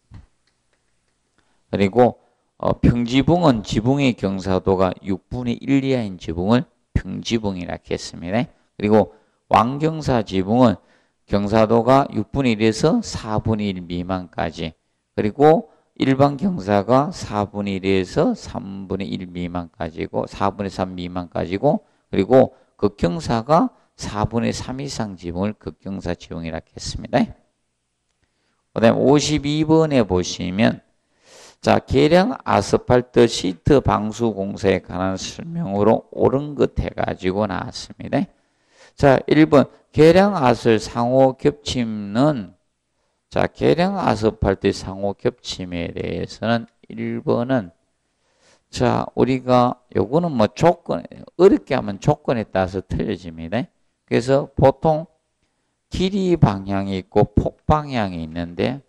Speaker 1: 그리고 어, 평지붕은 지붕의 경사도가 육분의 일 이하인 지붕을 평지붕이라 했습니다. 그리고 왕경사 지붕은 경사도가 육분의 일에서 사분의 일 미만까지, 그리고 일반 경사가 사분의 일에서 삼분의 일 미만까지고 사분의 삼 미만까지고, 그리고 극경사가 사분의 삼 이상 지붕을 극경사 지붕이라 했습니다. 그 다음에 오십이 번에 보시면 자, 계량 아스팔트 시트 방수 공사에 관한 설명으로 옳은 것 해가지고 나왔습니다. 자, 일 번 계량 아스팔트 상호 겹침은 자, 계량 아스팔트 상호 겹침에 대해서는 일 번은 자, 우리가 요거는 뭐 조건, 어렵게 하면 조건에 따라서 틀려집니다. 그래서 보통 길이 방향이 있고 폭 방향이 있는데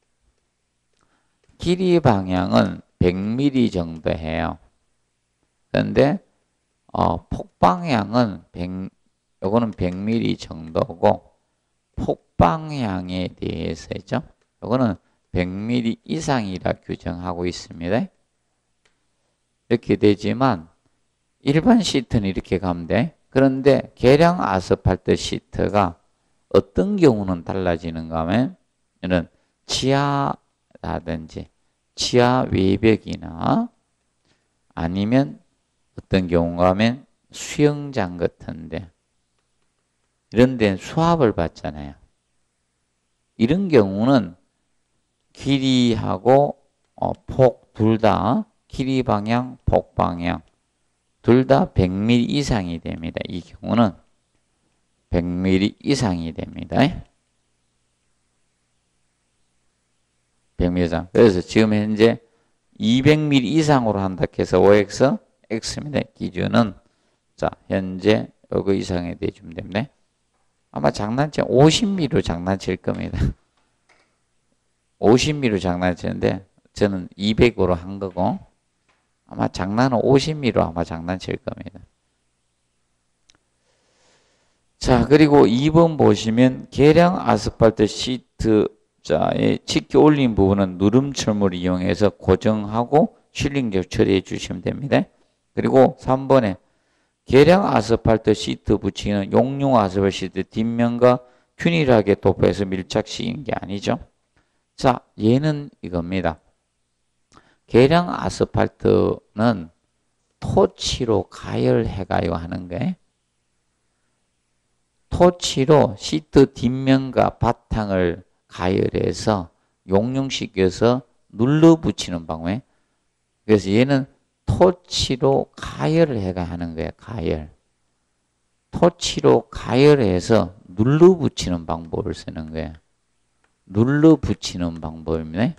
Speaker 1: 길이 방향은 백 밀리미터 정도 해요. 그런데 어, 폭 방향은 백, 요거는 백 밀리미터 정도고 폭 방향에 대해서죠. 요거는 백 밀리미터 이상이라 규정하고 있습니다. 이렇게 되지만 일반 시트는 이렇게 가면 돼. 그런데 계량 아스팔트 시트가 어떤 경우는 달라지는가 하면 이런 지하라든지 지하 외벽이나 아니면 어떤 경우가 하면 수영장 같은데 이런 데는 수압을 받잖아요. 이런 경우는 길이하고 어, 폭 둘 다 길이 방향, 폭 방향 둘 다 백 밀리미터 이상이 됩니다. 이 경우는 백 밀리미터 이상이 됩니다. 백 밀리미터 이상. 그래서 지금 현재 이백 밀리미터 이상으로 한다 해서 오 엑스, X입니다. 기준은 자 현재 요거 이상에 대주면 됩니다. 아마 장난치 오십 밀리미터로 장난칠 겁니다. 오십 밀리미터로 장난치는데 저는 이백으로 한 거고 아마 장난은 오십 밀리미터로 아마 장난칠 겁니다. 자, 그리고 이 번 보시면 계량 아스팔트 시트 자에 짙게 올린 부분은 누름철물을 이용해서 고정하고 실링적 처리해 주시면 됩니다. 그리고 삼 번에 계량 아스팔트 시트 붙이는 용융 아스팔트 시트 뒷면과 균일하게 도포해서 밀착시키는 게 아니죠. 자, 얘는 이겁니다. 계량 아스팔트는 토치로 가열해가요 하는 거예요. 토치로 시트 뒷면과 바탕을 가열해서 용융시켜서 눌러 붙이는 방법이에요. 그래서 얘는 토치로 가열을 해가 하는 거예요. 가열. 토치로 가열해서 눌러 붙이는 방법을 쓰는 거예요. 눌러 붙이는 방법입니다.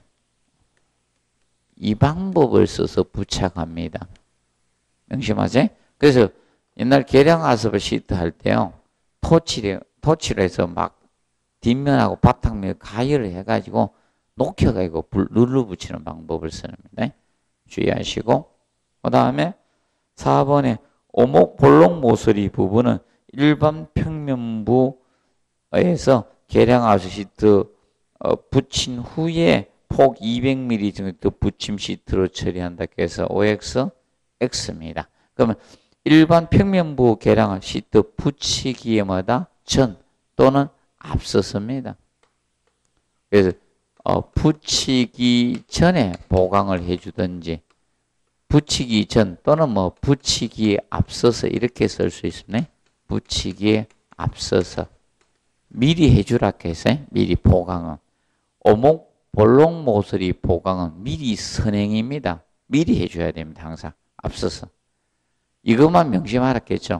Speaker 1: 이 방법을 써서 부착합니다. 명심하세요. 그래서 옛날 계량 아스팔트 시트 할 때요. 토치로, 토치로 해서 막 뒷면하고 바탕면 가열을 해가지고 녹여가지고 눌러 붙이는 방법을 쓰는 겁니다. 주의하시고 그 다음에 사 번에 오목 볼록 모서리 부분은 일반 평면부에서 계량 아스팔트 시트 어, 붙인 후에 폭 이백 밀리미터 정도 붙임 시트로 처리한다 해서 오 엑스, X입니다. 그러면 일반 평면부 계량 시트 붙이기에마다 전 또는 앞서섭니다. 그래서 어, 붙이기 전에 보강을 해주든지 붙이기 전 또는 뭐 붙이기에 앞서서 이렇게 쓸 수 있습니다. 붙이기에 앞서서 미리 해주라 했어요. 미리 보강은. 오목, 볼록, 모서리, 보강은 미리 선행입니다. 미리 해줘야 됩니다. 항상 앞서서. 이것만 명심하라겠죠.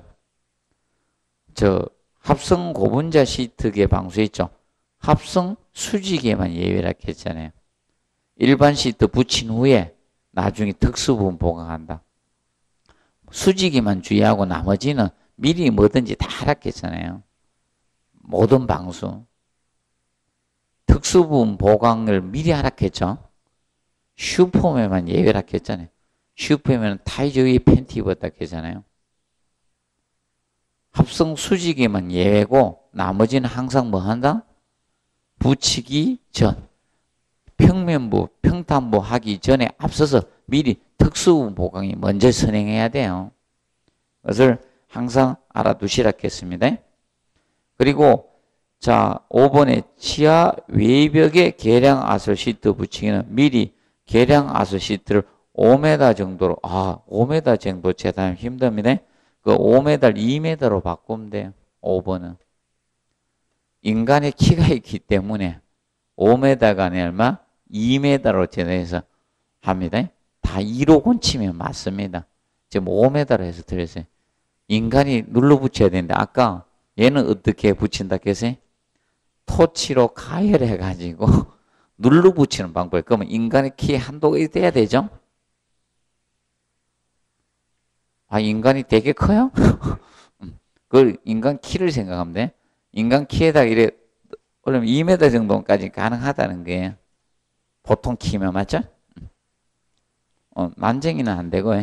Speaker 1: 저 합성 고분자 시트계 방수 있죠. 합성 수직에만 예외라 했잖아요. 일반 시트 붙인 후에 나중에 특수부분 보강한다. 수직에만 주의하고 나머지는 미리 뭐든지 다 하라겠잖아요. 모든 방수. 특수부분 보강을 미리 하라겠죠. 슈퍼맨만 예외라 했잖아요. 슈퍼맨은 타이저 위에 팬티 입었다 했잖아요. 합성 수직에만 예외고 나머지는 항상 뭐 한다? 붙이기 전, 평면부, 평탄부 하기 전에 앞서서 미리 특수부분 보강이 먼저 선행해야 돼요. 그것을 항상 알아두시라겠습니다. 그리고 자, 오 번에 치아 외벽에 계량 아설 시트 붙이기는 미리 계량 아설 시트를 오 미터 정도로, 아, 오 미터 정도 재단하면 힘듭니다. 그 오 미터를 이 미터로 바꾸면 돼요. 오 번은. 인간의 키가 있기 때문에 오 미터가 아니라 얼마? 이 미터로 재단해서 합니다. 다 이로 곤치면 맞습니다. 지금 오 미터로 해서 드렸어요. 인간이 눌러 붙여야 되는데 아까 얘는 어떻게 붙인다 했어요? 토치로 가열해가지고 눌러 붙이는 방법이에요. 그러면 인간의 키에 한도가 돼야 되죠? 아, 인간이 되게 커요? 그걸 인간 키를 생각하면 돼. 인간 키에다가 이래, 그러면 이 미터 정도까지 가능하다는 거예요. 보통 키면 맞죠? 어, 난쟁이는 안 되고.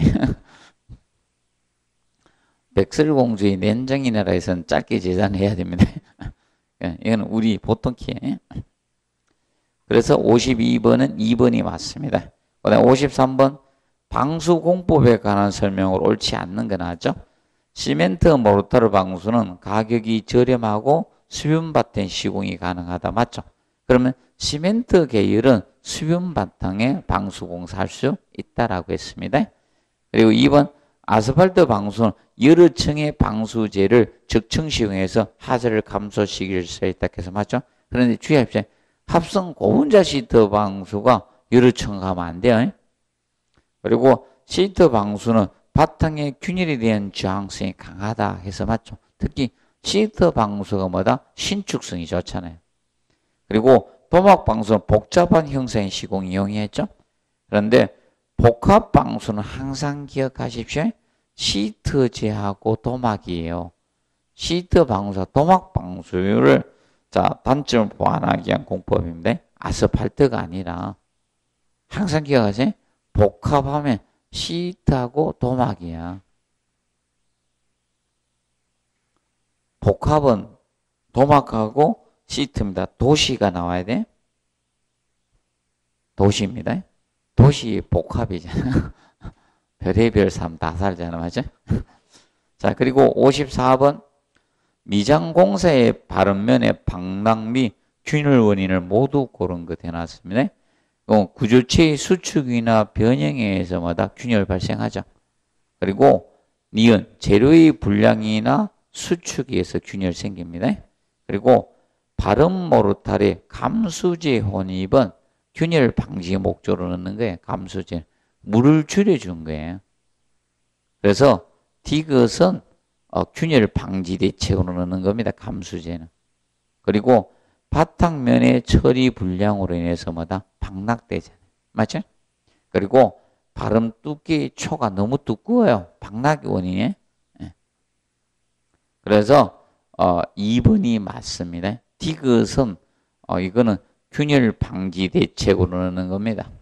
Speaker 1: 백설공주의 nen정이나라에서는 짧게 재단해야 됩니다. 이건 우리 보통 키예요. 그래서 오십이 번은 이 번이 맞습니다. 그다음 오십삼 번 방수공법에 관한 설명을 옳지 않는 거 나왔죠. 시멘트 모르타르 방수는 가격이 저렴하고 수분 바탕 시공이 가능하다. 맞죠? 그러면 시멘트 계열은 수분 바탕에 방수공사할 수 있다라고 했습니다. 그리고 이 번 아스팔트 방수는 여러 층의 방수제를 적층 시공해서 하자를 감소시킬 수 있다 해서 맞죠? 그런데 주의하십시오. 합성 고분자 시트 방수가 여러 층 가면 안 돼요. 그리고 시트 방수는 바탕에 균열에 대한 저항성이 강하다 해서 맞죠? 특히 시트 방수가 뭐다? 신축성이 좋잖아요. 그리고 도막 방수는 복잡한 형상의 시공이 용이했죠? 그런데 복합 방수는 항상 기억하십시오. 시트제하고 도막이에요. 시트 방수와 도막 방수를 자 단점을 보완하기 위한 공법인데 아스팔트가 아니라 항상 기억하세요. 복합하면 시트하고 도막이야. 복합은 도막하고 시트입니다. 도시가 나와야 돼. 도시입니다. 도시 복합이잖아. 별의별 삶 다 살잖아. 맞죠? 자, 그리고 오십사 번 미장공사의 바른면의 방락 및 균열 원인을 모두 고른 것 해놨습니다. 구조체의 수축이나 변형에 의해서마다 균열 발생하죠. 그리고 니은 재료의 불량이나 수축에 의해서 균열 생깁니다. 그리고 바른 모르타르의 감수제 혼입은 균열 방지 목적으로 넣는 거예요. 감수제. 물을 줄여준 거예요. 그래서 디귿은 어, 균열 방지 대책으로 넣는 겁니다. 감수제는. 그리고 바탕면의 처리 불량으로 인해서 뭐다? 방락되잖아요. 맞죠? 그리고 발음 두께의 초가 너무 두꺼워요. 방락이 원인이에요. 네. 그래서 어, 이 번이 맞습니다. 디귿은 어, 이거는 균열 방지 대책으로 넣는 겁니다.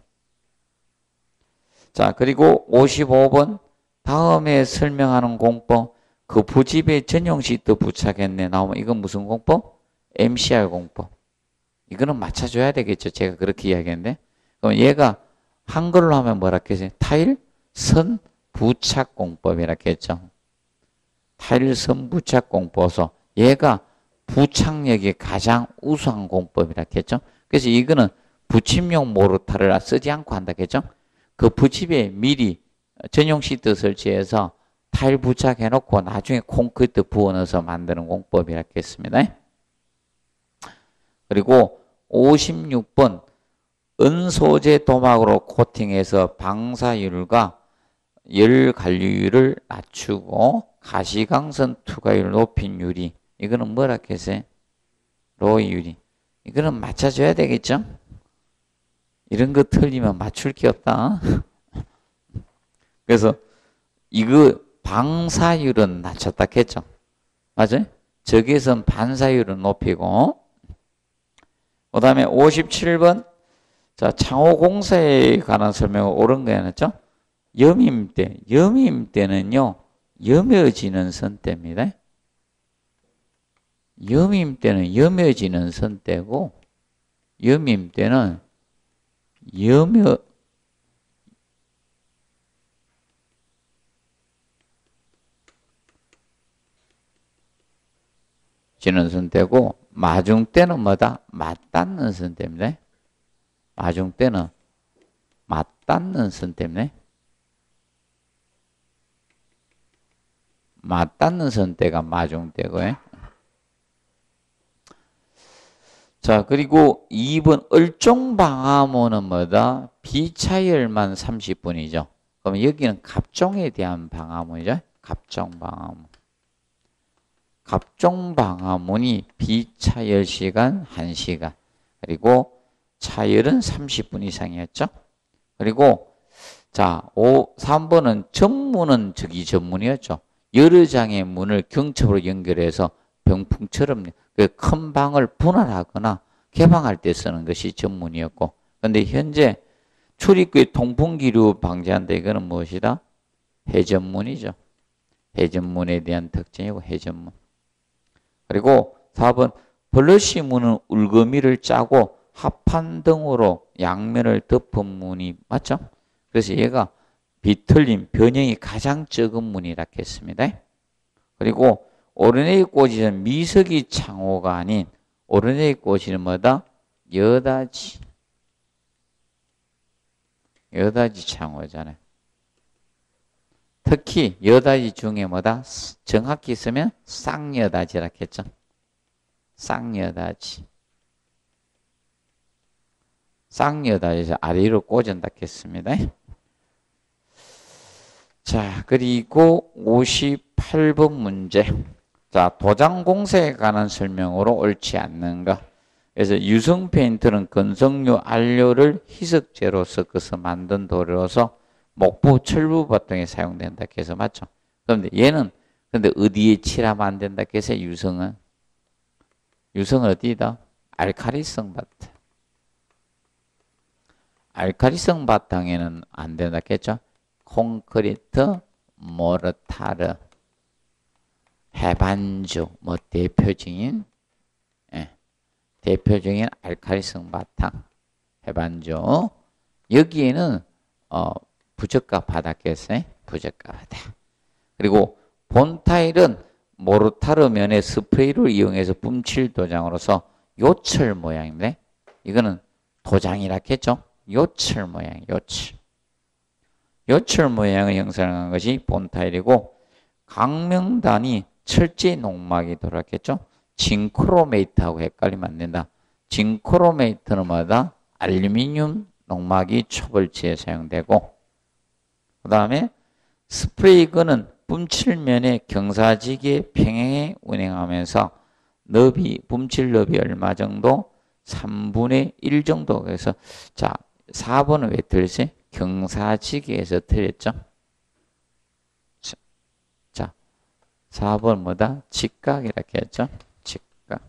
Speaker 1: 자, 그리고 오십오 번 다음에 설명하는 공법 그 부집에 전용 시트 부착했네 나오면 이건 무슨 공법? 엠씨알 공법. 이거는 맞춰줘야 되겠죠. 제가 그렇게 이야기했는데. 그럼 얘가 한글로 하면 뭐라 했어요? 타일 선 부착 공법이라 했죠. 타일 선 부착 공법에서 얘가 부착력이 가장 우수한 공법이라 했죠. 그래서 이거는 부침용 모르타르를 쓰지 않고 한다 했죠. 그 부집에 미리 전용 시트 설치해서 타일 부착해 놓고 나중에 콘크리트 부어 넣어서 만드는 공법이라 했습니다. 그리고 오십육 번 은소재 도막으로 코팅해서 방사율과 열 관리율을 낮추고 가시광선 투과율을 높인 유리. 이거는 뭐라 했어요? 로이 유리. 이거는 맞춰줘야 되겠죠? 이런 거 틀리면 맞출 게 없다. 그래서 이거 방사율은 낮췄다 했죠? 맞아요? 적외선 반사율은 높이고, 그 다음에 오십칠 번, 자, 창호 공사에 관한 설명을 옳은 거 해놨죠? 염임대. 염임대는요, 염여지는 선대입니다. 염임대는 염여지는 선대고, 염임대는 염여, 지는 선대고, 마중대는 뭐다? 맞닿는 선대입니다. 마중대는 맞닿는 선대입니다. 맞닿는 선대가 마중대고요. 자, 그리고 이 번 을종방화모는 뭐다? 비차열만 삼십 분이죠. 그럼 여기는 갑종에 대한 방화문이죠. 갑종방화문. 갑종방화문이 비차열 시간 한 시간. 그리고 차열은 삼십 분 이상이었죠. 그리고 자, 오, 삼 번은 정문은 저기 전문이었죠. 여러 장의 문을 경첩으로 연결해서 병풍처럼 그 큰 방을 분할하거나 개방할 때 쓰는 것이 전문이었고, 그런데 현재 출입구의 통풍기류 방지한다. 이거는 무엇이다? 해전문이죠. 해전문에 대한 특징이고 해전문. 그리고 사 번 블러시 문은 울거미를 짜고 합판 등으로 양면을 덮은 문이 맞죠? 그래서 얘가 비틀림 변형이 가장 적은 문이라 했습니다. 그리고 오르내기 꽂이는 미석이 창호가 아닌 오르내기 꽂이는 뭐다? 여다지. 여다지 창호잖아요. 특히 여다지 중에 뭐다? 정확히 쓰면 쌍여다지라 했죠. 쌍여다지. 쌍여다지에서 아래로 꽂은다 했습니다. 자, 그리고 오십팔 번 문제. 자, 도장 공사에 관한 설명으로 옳지 않는 것. 그래서 유성 페인트는 건성류 안료를 희석제로 섞어서 만든 도료로서 목부 철부 보통에 사용된다 해서 맞죠? 그런데 얘는 근데 어디에 칠하면 안 된다 해서 유성은 유성은 어디다? 알카리성 바탕. 알카리성 바탕에는 안 된다 했죠? 콘크리트, 모르타르, 해반주, 뭐 대표적인 예, 대표적인 알칼리성 바탕, 해반주. 여기에는 어, 부적가 바닥겠어요? 부적가 바닥. 그리고 본타일은 모르타르 면에 스프레이를 이용해서 뿜칠 도장으로서 요철 모양인데, 이거는 도장이라 했죠? 요철 모양, 요철. 요철 모양을 형성한 것이 본타일이고, 강명단이 철제 농막이 돌았겠죠? 징크로메이트하고 헷갈리면 안 된다. 징크로메이트는 뭐다? 알루미늄 농막이 초벌지에 사용되고, 그 다음에 스프레이건은 뿜칠면에 경사지게 평행에 운행하면서 너비, 뿜칠 너비 얼마 정도? 삼분의 일 정도. 그래서 자, 사 번은 왜 틀렸어요? 경사지게에서 틀렸죠? 자, 사 번 뭐다? 직각이라고 했죠? 직각.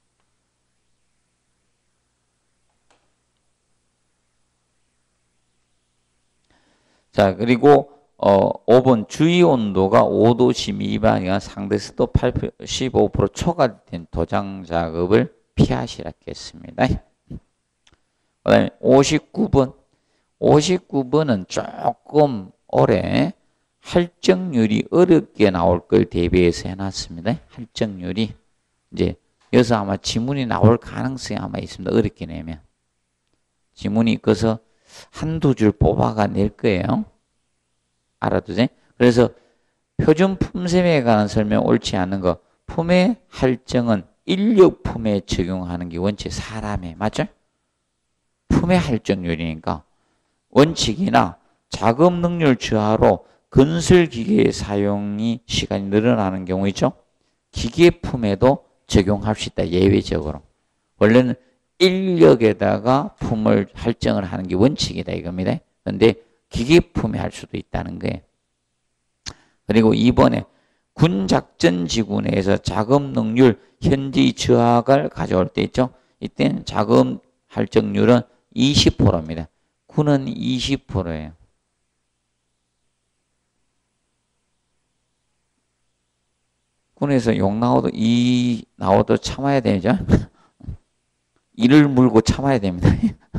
Speaker 1: 자, 그리고 어, 오 번 주위 온도가 오 도씨 미만이나 상대 습도 팔십오 퍼센트 초과된 도장 작업을 피하시라고 했습니다. 그 다음에 오십구 번. 오십구 번은 조금 올해 할정률이 어렵게 나올 걸 대비해서 해놨습니다. 할정률이. 이제 여기서 아마 지문이 나올 가능성이 아마 있습니다. 어렵게 내면. 지문이 있어서 한두 줄 뽑아가 낼 거예요. 알아두세요. 그래서 표준 품셈에 관한 설명 옳지 않은 거. 품의 할정은 인력품에 적용하는 게 원칙, 사람에. 맞죠? 품의 할증률이니까 원칙이나 작업 능률 저하로 건설 기계의 사용이 시간이 늘어나는 경우 있죠? 기계품에도 적용할 수 있다. 예외적으로. 원래는 인력에다가 품을 할증을 하는 게 원칙이다 이겁니다. 그런데 기계품에 할 수도 있다는 거예요. 그리고 이번에 군작전지구 내에서 작업 능률 현지 저하를 가져올 때 있죠? 이때는 작업 할증률은 이십 퍼센트입니다. 군은 이십 퍼센트예요. 군에서 욕 나와도 이 나와도 참아야 되죠. 이를 물고 참아야 됩니다.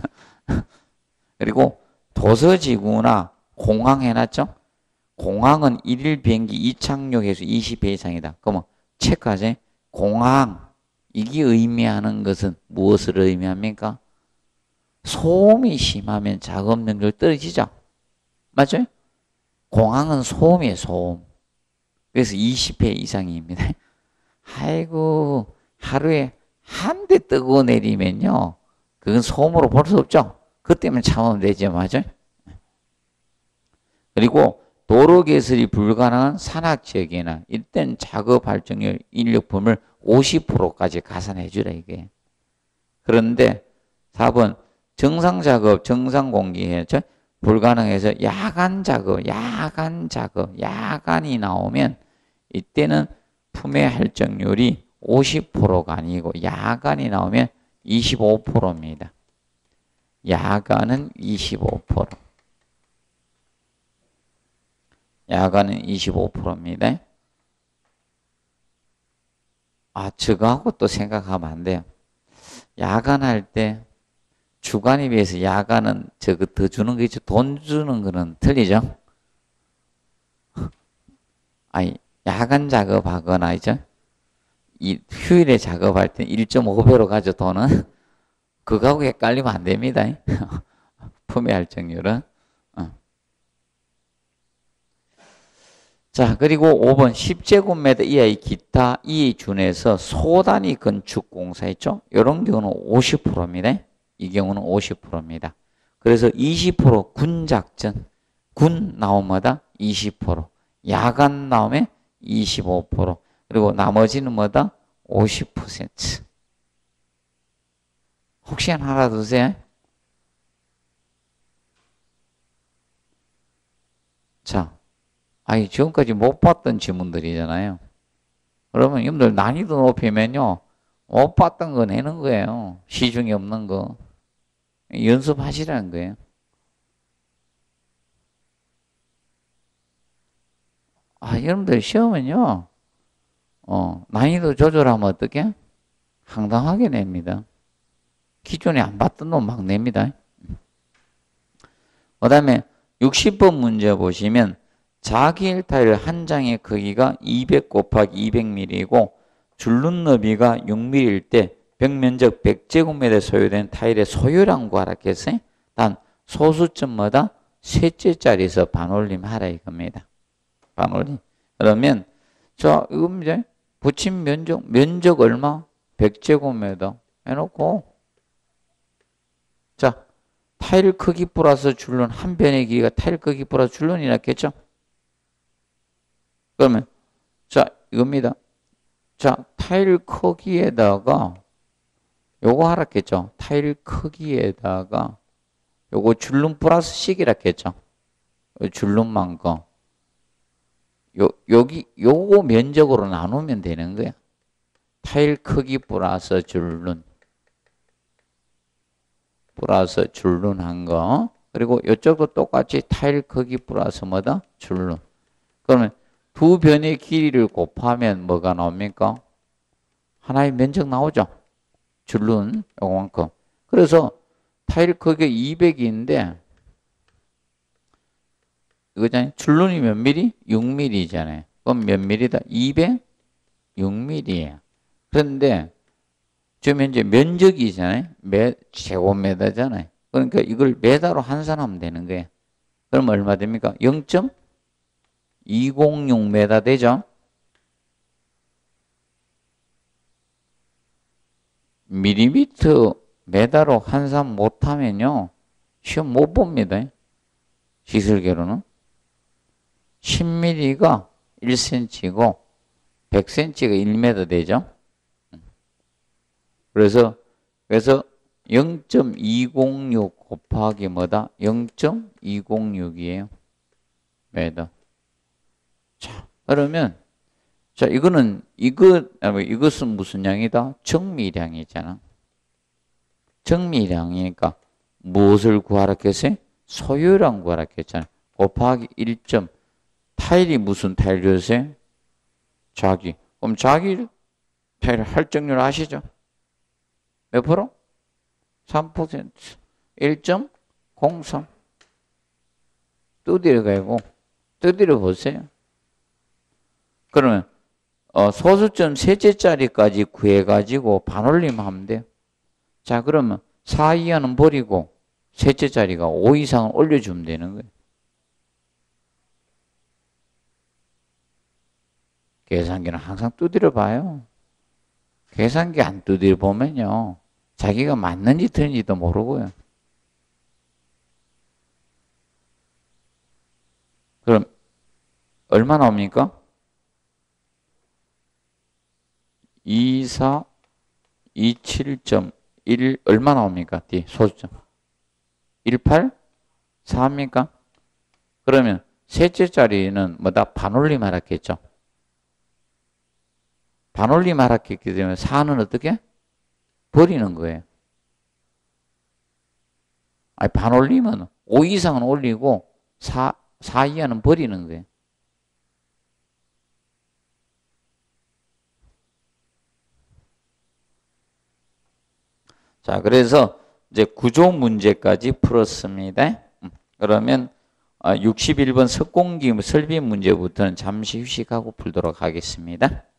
Speaker 1: 그리고 도서지구나 공항 해놨죠? 공항은 일일 비행기 이착륙에서 이십 회 이상이다. 그러면 체크하세요. 공항 이게 의미하는 것은 무엇을 의미합니까? 소음이 심하면 작업 능률 떨어지죠. 맞죠? 공항은 소음이에요. 소음. 그래서 이십 회 이상입니다. 아이고 하루에 한 대 뜨고 내리면요. 그건 소음으로 볼 수 없죠. 그 때문에 참으면 되죠. 맞아요? 그리고 도로 개설이 불가능한 산악지역이나 이땐 작업 할증률 인력품을 오십 퍼센트까지 가산해 주라 이게. 그런데 사 번 정상 작업, 정상 공기에 불가능해서 야간 작업, 야간 작업, 야간이 나오면 이때는 품의 할증률이 오십 퍼센트가 아니고 야간이 나오면 이십오 퍼센트입니다. 야간은 이십오 퍼센트. 야간은 이십오 퍼센트입니다. 아, 저거하고 또 생각하면 안 돼요. 야간할 때 주간에 비해서 야간은 저거 더 주는 거 있죠. 돈 주는 거는 틀리죠. 아니, 야간 작업하거나 이제 이 휴일에 작업할 때 일 점 오 배로 가져 돈은 그거하고 헷갈리면 안 됩니다. 품의 할증률은. 어. 자, 그리고 오 번 십 제곱미터 이하의 기타 이 준에서 소단위 건축 공사 있죠? 이런 경우는 오십 퍼센트입니다. 이 경우는 오십 퍼센트입니다. 그래서 이십 퍼센트 군작전, 군 나오마다 이십 퍼센트, 야간 나오면 이십오 퍼센트, 그리고 나머지는 뭐다? 오십 퍼센트. 혹시 하나 두세요. 자, 아니 지금까지 못 봤던 지문들이잖아요. 그러면 여러분들 난이도 높이면요. 못 봤던 거 내는 거예요. 시중에 없는 거. 연습하시라는 거예요. 아, 여러분들 시험은요. 어, 난이도 조절하면 어떻게? 황당하게 냅니다. 기존에 안 봤던 놈 막 냅니다. 그 다음에 육십 번 문제 보시면 자기일 타일 한 장의 크기가 이백 곱하기 이백 밀리미터이고 줄눈 너비가 육 밀리미터일 때 벽면적 백 제곱미터 소요된 타일의 소요량 구하라 했어요. 단 소수점마다 셋째짜리에서 반올림 하라 이겁니다. 반올림. 그러면 자 이거 이제 붙임 면적 면적 얼마? 백 제곱미터 해놓고 자 타일 크기 플러스 줄눈 한 변의 길이가 타일 크기 플러스 줄눈이라겠죠? 그러면 자 이겁니다. 자 타일 크기에다가 요거 하라겠죠? 타일 크기에다가 요거 줄눈 플러스 식이라겠죠? 줄눈만큼 요 여기 요거 면적으로 나누면 되는 거야. 타일 크기 플러스 줄눈 플러스 줄눈 한 거. 그리고 이쪽도 똑같이 타일 크기 플러스 뭐다? 줄눈. 그러면 두 변의 길이를 곱하면 뭐가 나옵니까? 하나의 면적 나오죠? 줄눈 요만큼. 그래서 타일 크기가 이백인데 이거잖아요. 줄눈이 몇 미리? 육 밀리미터잖아요. 그럼 몇 밀리다? 이백? 육 밀리미터예요. 그런데 지금 현재 면적이잖아요. 매, 제곱미터잖아요. 그러니까 이걸 메다로 환산하면 되는 거예요. 그럼 얼마 됩니까? 영 점 이공육 미터 되죠? 밀리미터 메다로 환산 못하면요. 시험 못 봅니다. 시설계로는. 십 밀리미터가 일 센티미터고 백 센티미터가 일 미터 되죠. 그래서 그래서 영 점 이공육 곱하기 뭐다? 영 점 이공육이에요. 메다. 자, 그러면 자, 이거는 이거 아니, 이것은 무슨 양이다? 정미량이잖아. 정미량이니까 무엇을 구하라 했어요? 소유량 구하라 했잖아. 곱하기 일 점 타일이 무슨 타일이었어요? 자기. 그럼 자기 타일 할증률 아시죠? 몇 프로? 삼 퍼센트. 일 점 공삼. 두드려 가지고 두드려 보세요. 그러면 어, 소수점 셋째 자리까지 구해가지고 반올림하면 돼요. 자, 그러면 사 이하는 버리고 셋째 자리가 오 이상을 올려주면 되는 거예요. 계산기는 항상 두드려 봐요. 계산기 안 두드려 보면요. 자기가 맞는지 틀린지도 모르고요. 그럼 얼마 나옵니까? 이사 이십칠 점 일 얼마 나옵니까? D 소수점 십팔 사입니까? 그러면 셋째 자리는 뭐다? 반올림 하락했죠. 반올림 하락했기 때문에 사는 어떻게? 버리는 거예요. 아니 반올림은 오 이상은 올리고 사, 사 이하는 버리는 거예요. 자, 그래서 이제 구조 문제까지 풀었습니다. 그러면 육십일 번 석공기 설비 문제부터는 잠시 휴식하고 풀도록 하겠습니다.